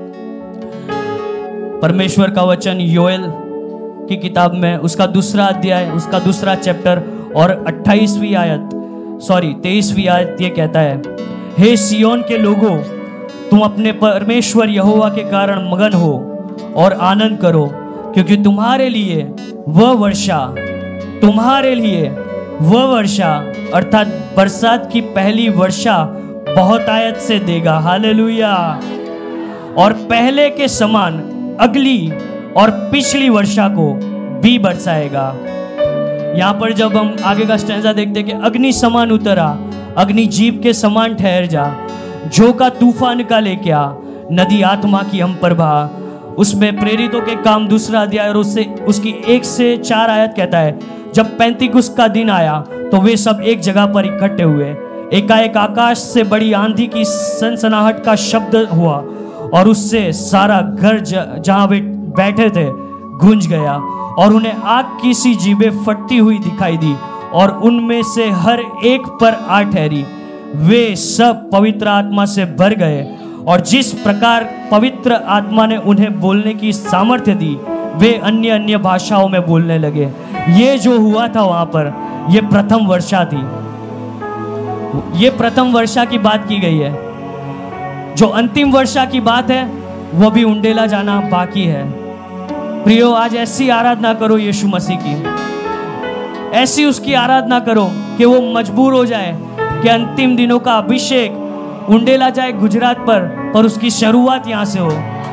परमेश्वर का वचन योएल की किताब में उसका दूसरा अध्याय, उसका दूसरा चैप्टर और अट्ठाईसवीं आयत, सॉरी तेईसवीं आयत ये कहता है, हे सियोन के लोगों, तुम अपने परमेश्वर यहोवा के कारण मगन हो और आनंद करो, क्योंकि तुम्हारे लिए वह वर्षा, तुम्हारे लिए वह वर्षा अर्थात बरसात की पहली वर्षा बहुत आयत से देगा। हालेलुया। और पहले के समान अगली और पिछली वर्षा को भी बरसाएगा। यहां पर जब हम आगे का स्टैंजा देखते कि अग्नि समान उतरा, अग्नि जीव के समान ठहर जा। झोंका तूफान का लेके आ, नदी आत्मा की हम पर बहा। उसमें प्रेरितों के काम दूसरा अध्याय और उससे उसकी एक से चार आयत कहता है, जब पैंतीकुस्त का दिन आया तो वे सब एक जगह पर इकट्ठे हुए। एकाएक आकाश से बड़ी आंधी की सनसनाहट का शब्द हुआ और उससे सारा घर जहां वे बैठे थे गूंज गया, और उन्हें आग की सी जीभें फटती हुई दिखाई दी और उनमें से हर एक पर आ ठहरी। वे सब पवित्र आत्मा से भर गए और जिस प्रकार पवित्र आत्मा ने उन्हें बोलने की सामर्थ्य दी, वे अन्य अन्य भाषाओं में बोलने लगे। ये जो हुआ था वहां पर, ये प्रथम वर्षा थी। ये प्रथम वर्षा की बात की गई है। जो अंतिम वर्षा की बात है वो भी उंडेला जाना बाकी है। प्रियो, आज ऐसी आराधना करो यीशु मसीह की, ऐसी उसकी आराधना करो कि वो मजबूर हो जाए कि अंतिम दिनों का अभिषेक उंडेला जाए गुजरात पर, पर उसकी शुरुआत यहां से हो।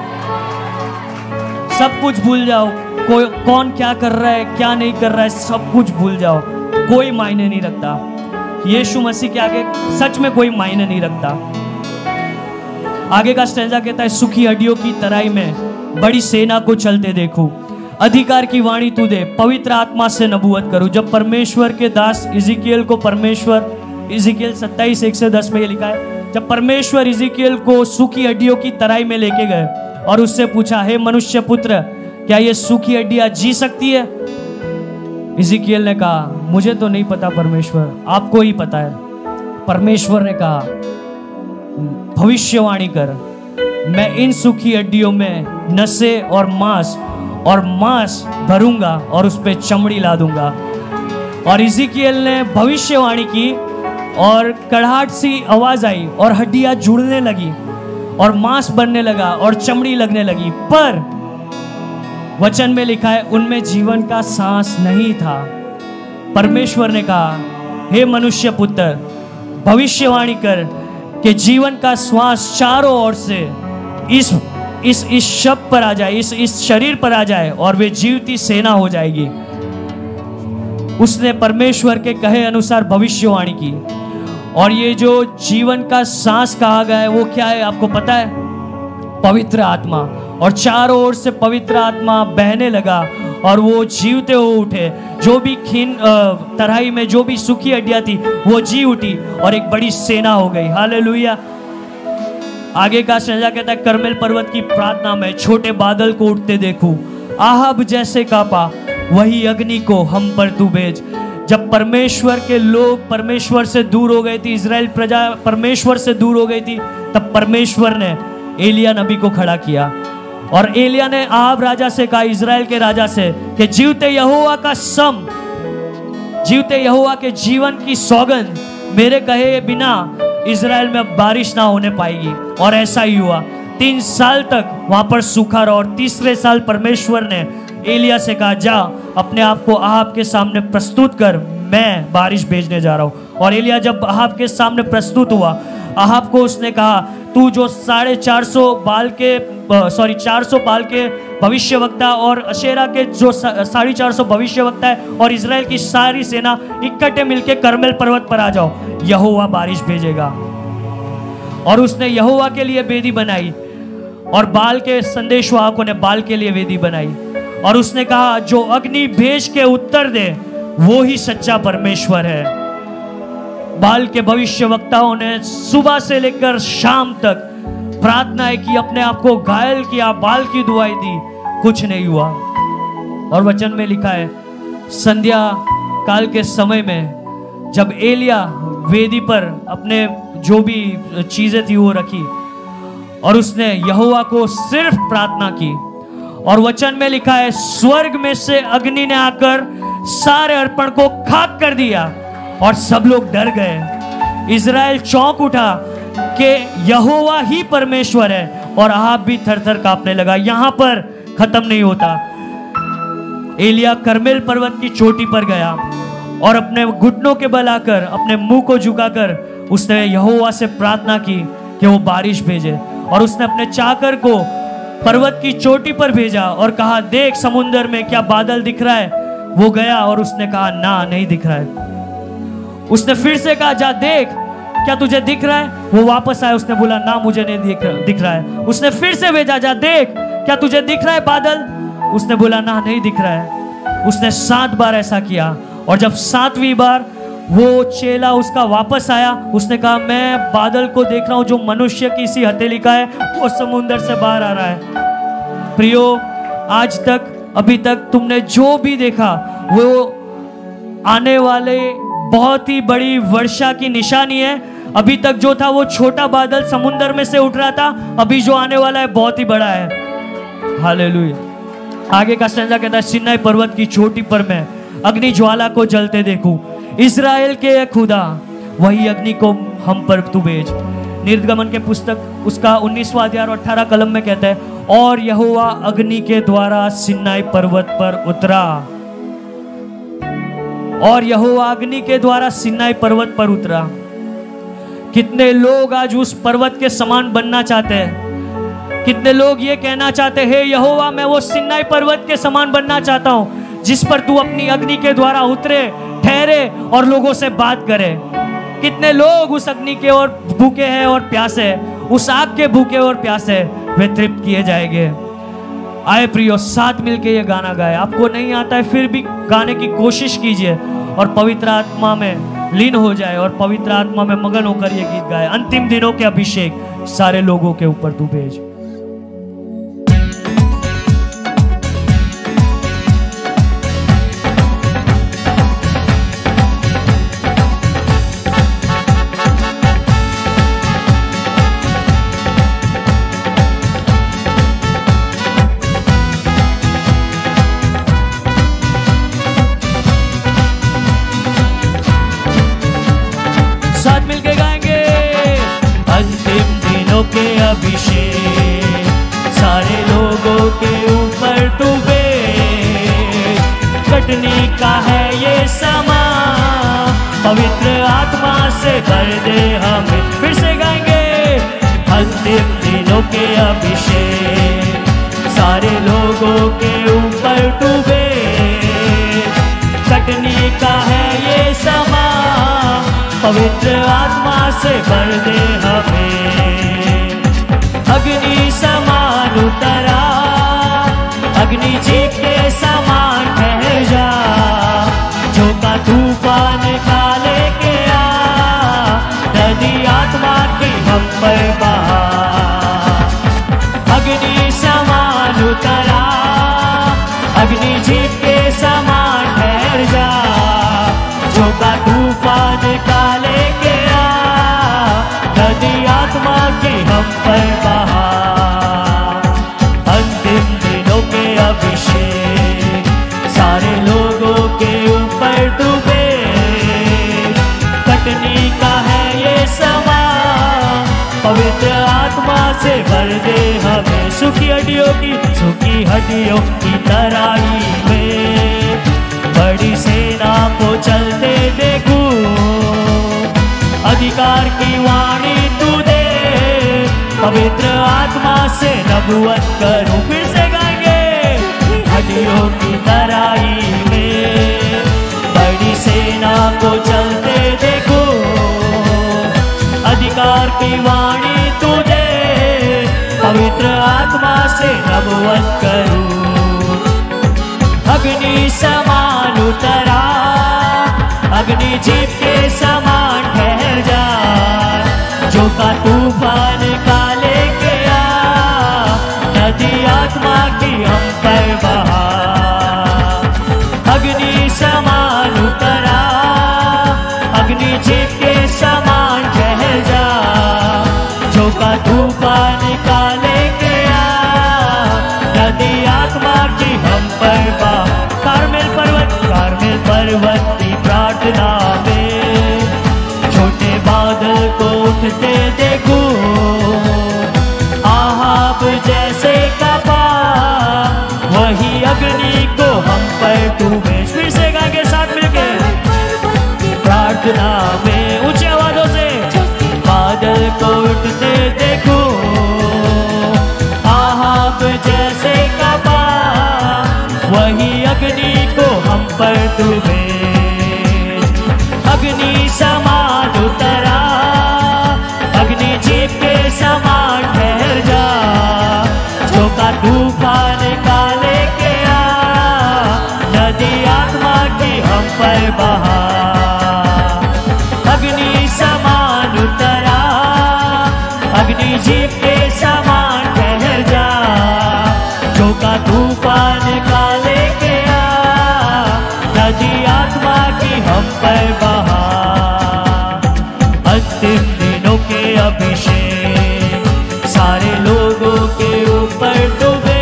सब कुछ भूल जाओ, कोई कौन क्या कर रहा है क्या नहीं कर रहा है, सब कुछ भूल जाओ, कोई मायने नहीं रखता। यीशु मसीह के आगे सच में कोई मायने नहीं रखता। आगे का स्टैंजा कहता है, सूखी हड्डियों की तराई में बड़ी सेना को चलते देखूं, अधिकार की वाणी तू दे, पवित्र आत्मा से नबूवत करूं। जब परमेश्वर के दास इज़िकियल को परमेश्वर, इज़िकियल सत्ताईस एक से दस में ये लिखा है, जब परमेश्वर इज़िकियल को सूखी हड्डियों की तराई में लेके गए और उससे पूछा, हे मनुष्य पुत्र, क्या ये सूखी हड्डियां जी सकती है? इज़िकियल ने कहा, मुझे तो नहीं पता परमेश्वर, आपको ही पता है। परमेश्वर ने कहा, भविष्यवाणी कर, मैं इन सूखी हड्डियों में नसें और मांस और मांस भरूंगा और उस पर चमड़ी ला दूंगा। और इज़िकियल ने भविष्यवाणी की और कड़ाहट सी आवाज आई और हड्डियां जुड़ने लगी और मांस बनने लगा और चमड़ी लगने लगी, पर वचन में लिखा है उनमें जीवन का सांस नहीं था। परमेश्वर ने कहा, हे मनुष्य पुत्र, भविष्यवाणी कर कि जीवन का श्वास चारों ओर से इस इस इस शब्द पर आ जाए, इस इस शरीर पर आ जाए और वे जीवती सेना हो जाएगी। उसने परमेश्वर के कहे अनुसार भविष्यवाणी की, और ये जो जीवन का सांस कहा गया है वो क्या है आपको पता है? पवित्र आत्मा। और चारों ओर से पवित्र आत्मा बहने लगा और वो जीवते हो उठे। जो भी खीन तराई में जो भी सूखी हड्डियां थी वो जी उठी और एक बड़ी सेना हो गई। हालेलुया। आगे का संजा कहता है, कर्मेल पर्वत की प्रार्थना में छोटे बादल को उठते देखूं, आहब जैसे कापा, वही अग्नि को हम पर तू भेज। जब परमेश्वर के लोग परमेश्वर से दूर हो गए थे, इजराइल प्रजा परमेश्वर से दूर हो गई थी, तब परमेश्वर ने एलिया नबी को खड़ा किया और एलिया ने आहब राजा से कहा, इजराइल के राजा से, कि जीवते यहोवा का सम, जीवते यहोवा के जीवन की सौगंध, मेरे कहे बिना इजराइल में अब बारिश ना होने पाएगी। और ऐसा ही हुआ। तीन साल तक वहां पर सूखा रहा और तीसरे साल परमेश्वर ने एलिया से कहा, जा अपने आप को आहब के सामने प्रस्तुत कर, मैं बारिश भेजने जा रहा हूं। और एलिया जब आहब के सामने प्रस्तुत हुआ, आहब को उसने कहा, तू जो साढ़े चार सौ बाल के सॉरी चार सौ बाल के भविष्यवक्ता और अशेरा के जो साढ़े चार सौ भविष्यवक्ता है और इजराइल की सारी सेना इकट्ठे मिलके कर्मेल पर्वत पर आ जाओ, यहोवा बारिश भेजेगा। और उसने यहोवा के लिए वेदी बनाई और बाल के संदेशवाहकों ने बाल के लिए वेदी बनाई। और उसने कहा, जो अग्नि भेज के उत्तर दे वो ही सच्चा परमेश्वर है। बाल के भविष्यवक्ताओं ने सुबह से लेकर शाम तक प्रार्थनाएं की, अपने आप को घायल किया, बाल की दुआई दी, कुछ नहीं हुआ। और वचन में लिखा है, संध्या काल के समय में जब एलिया वेदी पर अपने जो भी चीजें थी वो रखी और उसने यहोवा को सिर्फ प्रार्थना की, और वचन में लिखा है, स्वर्ग में से अग्नि ने आकर सारे अर्पण को खाक कर दिया और सब लोग डर गए। इजराइल चौंक उठा कि यहोवा ही परमेश्वर है, और आहब भी थर थर कांपने लगा। यहां पर खत्म नहीं होता। एलिया कर्मेल पर्वत की चोटी पर गया और अपने घुटनों के बल आकर, अपने मुंह को झुकाकर उसने यहोवा से प्रार्थना की कि वो बारिश भेजे। और उसने अपने चाकर को पर्वत की चोटी पर भेजा और कहा, देख समुद्र में क्या बादल दिख रहा है। वो गया और उसने कहा, ना नहीं दिख रहा है। उसने फिर से कहा, जा देख क्या तुझे दिख रहा है। वो वापस आया, उसने बोला, ना मुझे नहीं दिख दिख रहा है। उसने फिर से भेजा, जा देख क्या तुझे दिख रहा है बादल। उसने बोला, ना नहीं दिख रहा है। उसने सात बार ऐसा किया और जब सातवीं बार वो चेला उसका वापस आया, उसने कहा, मैं बादल को देख रहा हूं जो मनुष्य की सी हथेली का है, वो समुद्र से बाहर आ रहा है। प्रियो, आज तक अभी तक तुमने जो भी देखा वो आने वाले बहुत ही बड़ी वर्षा की निशानी है। अभी तक जो था वो छोटा बादल समुद्र में से उठ रहा था, अभी जो आने वाला है बहुत ही बड़ा है। हालेलुया। आगे का स्टैंजा कहता है, सिन्नाई पर्वत की चोटी पर मैं अग्नि ज्वाला को जलते देखूं, इजराइल के खुदा वही अग्नि को हम पर तू भेज। निर्गमन के पुस्तक उसका उन्नीसवां अध्याय और अठारह कलम में कहता है, और यहोवा अग्नि के द्वारा सिन्नाई पर्वत पर उतरा। और यहोवा अग्नि के द्वारा सिन्नाई पर्वत पर उतरा। कितने लोग आज उस पर्वत के समान बनना चाहते हैं। कितने लोग ये कहना चाहते हैं, हे यहोवा, मैं वो सिन्नाई पर्वत के समान बनना चाहता हूं जिस पर तू अपनी अग्नि के द्वारा उतरे, ठहरे और लोगों से बात करे। कितने लोग उस अग्नि के और भूखे हैं और प्यासे हैं, उस आग के भूखे और प्यासे, वे तृप्त किए जाएंगे। आए प्रियो, साथ मिलके ये गाना गाए। आपको नहीं आता है फिर भी गाने की कोशिश कीजिए और पवित्र आत्मा में लीन हो जाए और पवित्र आत्मा में मगन होकर ये गीत गाए। अंतिम दिनों के अभिषेक सारे लोगों के ऊपर तू भेज। के अभिषेक सारे लोगों के ऊपर तू भेज। कटनी का है ये समा, पवित्र आत्मा से भर दे हमें। फिर से गाएंगे, अंतिम दिनों के अभिषेक सारे लोगों के ऊपर तू भेज। कटनी का है ये समा, पवित्र आत्मा से भर दे हमें। अग्नि समान उतरा, अग्नि जी के समान उतरा, अग्नि जीत के समान ठहर जा, झोंका तूफान का लेके आ, नदी आत्मा की हम पर बहा। अंतिम दिनों के अभिषेक सारे लोगों के ऊपर डूबे, कटनी का है ये समा, पवित्र आत्मा से भर दे हमें। सूखी हड्डियों की सूखी हड्डियों की तराई में बड़ी सेना को चलते देखूं, अधिकार की वाणी तू दे, पवित्र आत्मा से नबुवत करूं। फिर से गाएंगे। हड्डियों की तराई में बड़ी सेना को चलते देखो, अधिकार की वाणी तू दे, पवित्र आत्मा से नबुवत करूं। अग्नि समान उतरा, अग्नि जीत के समान ठहर जा, झोंका तूफान का लेके आ, नदी आत्मा की हम पर बहा। अग्नि समान उतरा, अग्नि जीत के समान ठहर जा, झोंका तूफान का लेके आ, नदी आत्मा की हम पर बहा। कारमेल पर्वत कारमेल पर्वत की प्रार्थना में छोटे बादल को उठते देखो, आहाब जैसे कपा, वही अग्नि को हम पर डूबे। फिर से गाएंगे साथ मिलके। प्रार्थना में ऊंची आवाजों से बादल को उठते देखो, आहाब जैसे कपा, वही अग्नि को हम पर डूबे। अग्नि समान उतरा, अग्नि जीत के समान ठहर जा, झोंका तूफान का लेके आ, नदी आत्मा की हम पर बहा। अग्नि समान उतरा, अग्नि जीत के समान ठहर जा, झोंका तूफान का लेके आ, नदी आत्मा की हम पर बहा। अंतिम दिनों के अभिषेक सारे लोगों के ऊपर डूबे,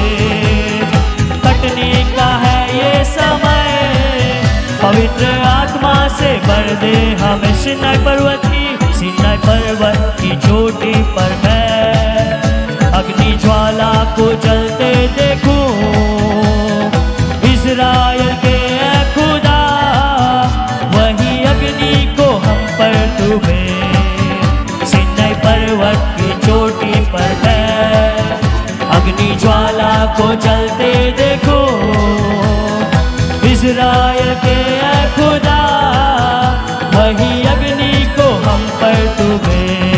कटने का है ये समय, पवित्र आत्मा से भर दे हमें। सिनाई पर्वत की सिनाई पर्वत की चोटी पर मैं अग्नि ज्वाला को जलते देखूं, इज़राइल के खुदा, वही अग्नि को हम पर डूबे। सिनाई पर्वत की चोटी पर मैं अग्नि ज्वाला को जलते देखो, इज़राइल के खुदा, वही अग्नि को हम पर डूबे।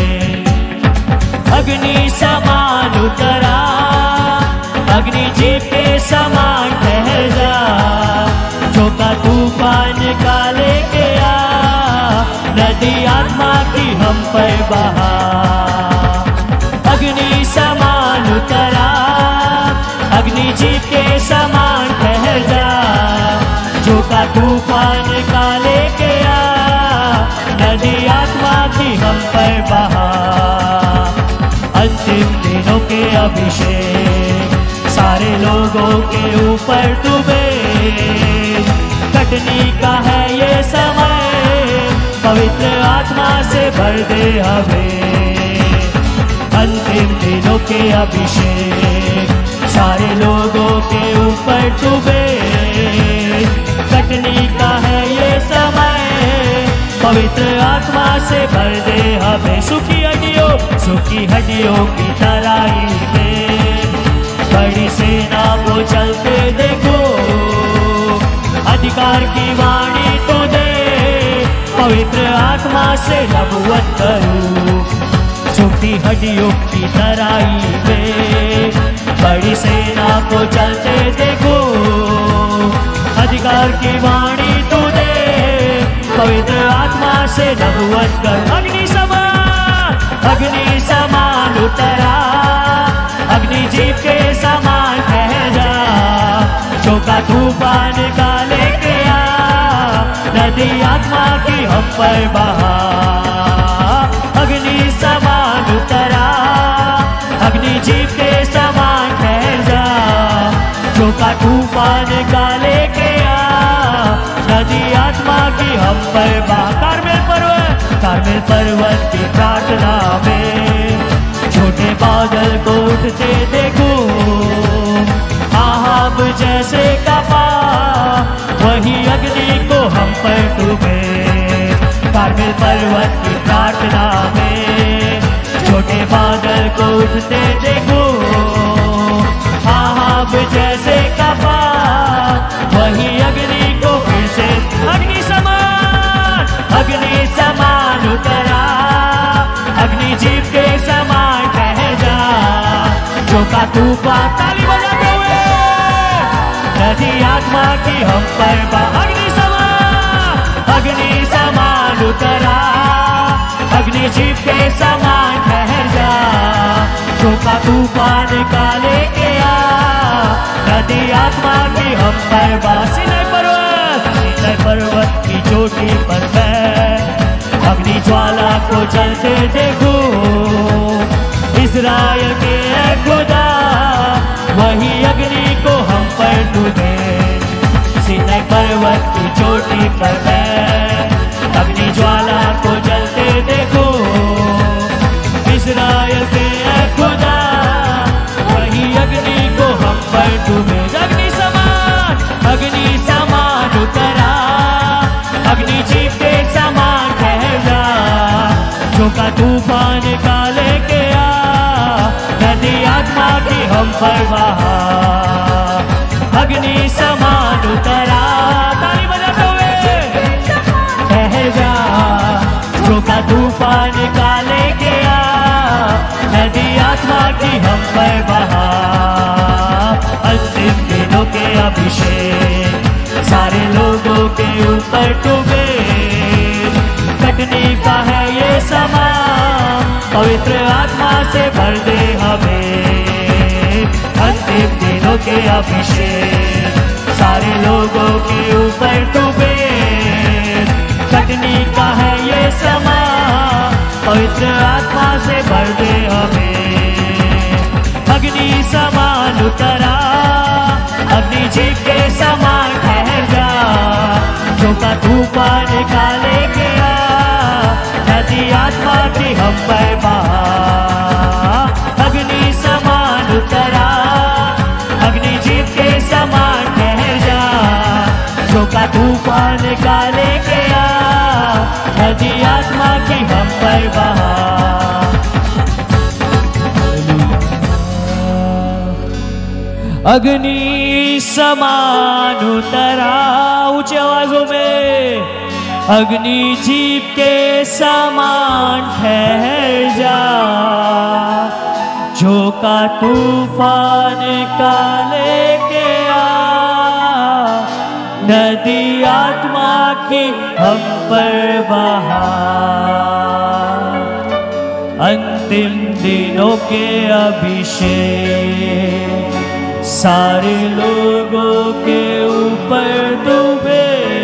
अग्नि समान उतरा, अग्नि जीत के समान ठहर जा, झोंका तूफान का लेके आ, नदी आत्मा की हम पर बहा। अग्नि समान उतरा, अग्नि जीत के समान ठहर जा, झोंका तूफान का लेके आ, नदी आत्मा की हम पर बहा। अंतिम दिनों के अभिषेक सारे लोगों के ऊपर डूबे, कटनी का है ये समय, पवित्र आत्मा से भर दे हमें। अंतिम दिनों के अभिषेक सारे लोगों के ऊपर डूबे, कटनी का है ये समय, पवित्र आत्मा से भर दे हमें। सूखी हड्डियों सूखी हड्डियों की तराई में बड़ी सेना को चलते देखो, अधिकार की वाणी तो दे, पवित्र आत्मा से नबुवत करूं। सूखी हड्डियों की तराई में बड़ी सेना को चलते देखो, अधिकार की वाणी तू दे, पवित्र आत्मा से नबुवत कर। अग्नि समान अग्नि समान उतरा, अग्नि जीत के समान तूफान निकाले के आ, नदी आत्मा की हम पर बहा। अग्नि समान उतरा, अग्नि जीव के समान ठहर जा, जो का तूफान निकाले के आ, नदी आत्मा की हम पर बहा। कार्मेल पर्वत, कार्मेल पर्वत की प्रार्थना में छोटे बादल को उठते देखो, आहाब जैसे कपा वही अग्नि को हम पर डूबे। कार्मेल पर्वत की प्रार्थना में छोटे बादल को उठते देखो, आहाब जैसे कपा वही अग्नि को फिर से। अग्नि समान, अग्नि समान उतरा, अग्नि जीव के समान ठहर जा, जो का तूफान। ताली बजाते हुए नदी आत्मा की हम पर बहा। अग्नि समान, अग्नि समान उतरा, अग्नि जीव के समान ठहर जा, जो का तूफान निकाले के आ, नदी आत्मा की हम पर बहा। सीनै पर्वत, सीनै पर्वत की चोटी पर मैं अग्नि ज्वाला को जलते देखो, इस्राएल के खुदा वही अग्नि को हम पर डूबे। सीनै पर्वत की चोटी पर मैं अग्नि ज्वाला को जलते देखो, इस्राएल के खुदा वही अग्नि को हम पर डूबे। अग्नि समान, अग्नि समान उतरा, अग्नि जीव के समान ठहर जा, जो का तूफान निकाले के आ, नदी आत्मा की हम पर बहा। अग्नि समान उतरा, ताली बजाते हुए ठहर जा, जो का तूफान निकाले के आ, नदी आत्मा की हम पर बहा। अंतिम दिनों के अभिषेक सारे लोगों के ऊपर डूबे, कटनी का है ये समा, पवित्र आत्मा से भर दे हमें। अंतिम दिनों के अभिषेक सारे लोगों के ऊपर डूबे, कटनी का है ये समा, पवित्र आत्मा से भर दे हमें। अग्नि समान उतरा, अग्नि जीव के समान ठहर जा, जो का तूफान निकाले के आ, नदी आत्मा की हम पर बहा। अग्नि समान उतरा, अग्नि जीव के समान ठहर जा, जो का तूफान निकाले के आ, नदी आत्मा की हम पर बहा। अग्नि समान उतरा, ऊंची आवाजों में, अग्नि जीव के समान ठहर जा, जो का तूफान निकाले के आ, नदी आत्मा की हम पर बहा। अंतिम दिनों के अभिषेक सारे लोगों के ऊपर डूबे,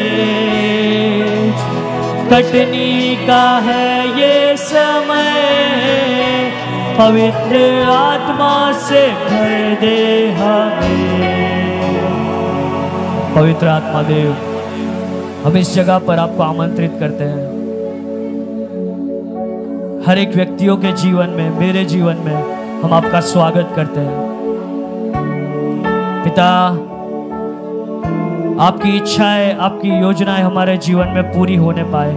कटनी का है ये समय, पवित्र आत्मा से भर दे हमें। पवित्र आत्मा देव, हम इस जगह पर आपको आमंत्रित करते हैं। हर एक व्यक्तियों के जीवन में, मेरे जीवन में हम आपका स्वागत करते हैं। पिता, आपकी इच्छाएं, आपकी योजनाएं हमारे जीवन में पूरी होने पाए,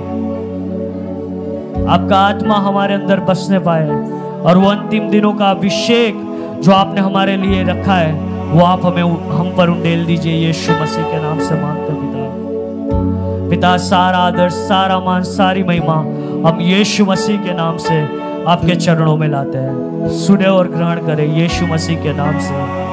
आपका आत्मा हमारे अंदर बसने पाए, और वो अंतिम दिनों का अभिषेक जो आपने हमारे लिए रखा है वो आप हमें हम पर उंडेल दीजिए। यीशु मसीह के नाम से मांगते पिता। पिता, सारा आदर, सारा मान, सारी महिमा हम यीशु मसीह के नाम से आपके चरणों में लाते हैं। सुने और ग्रहण करें यीशु मसीह के नाम से।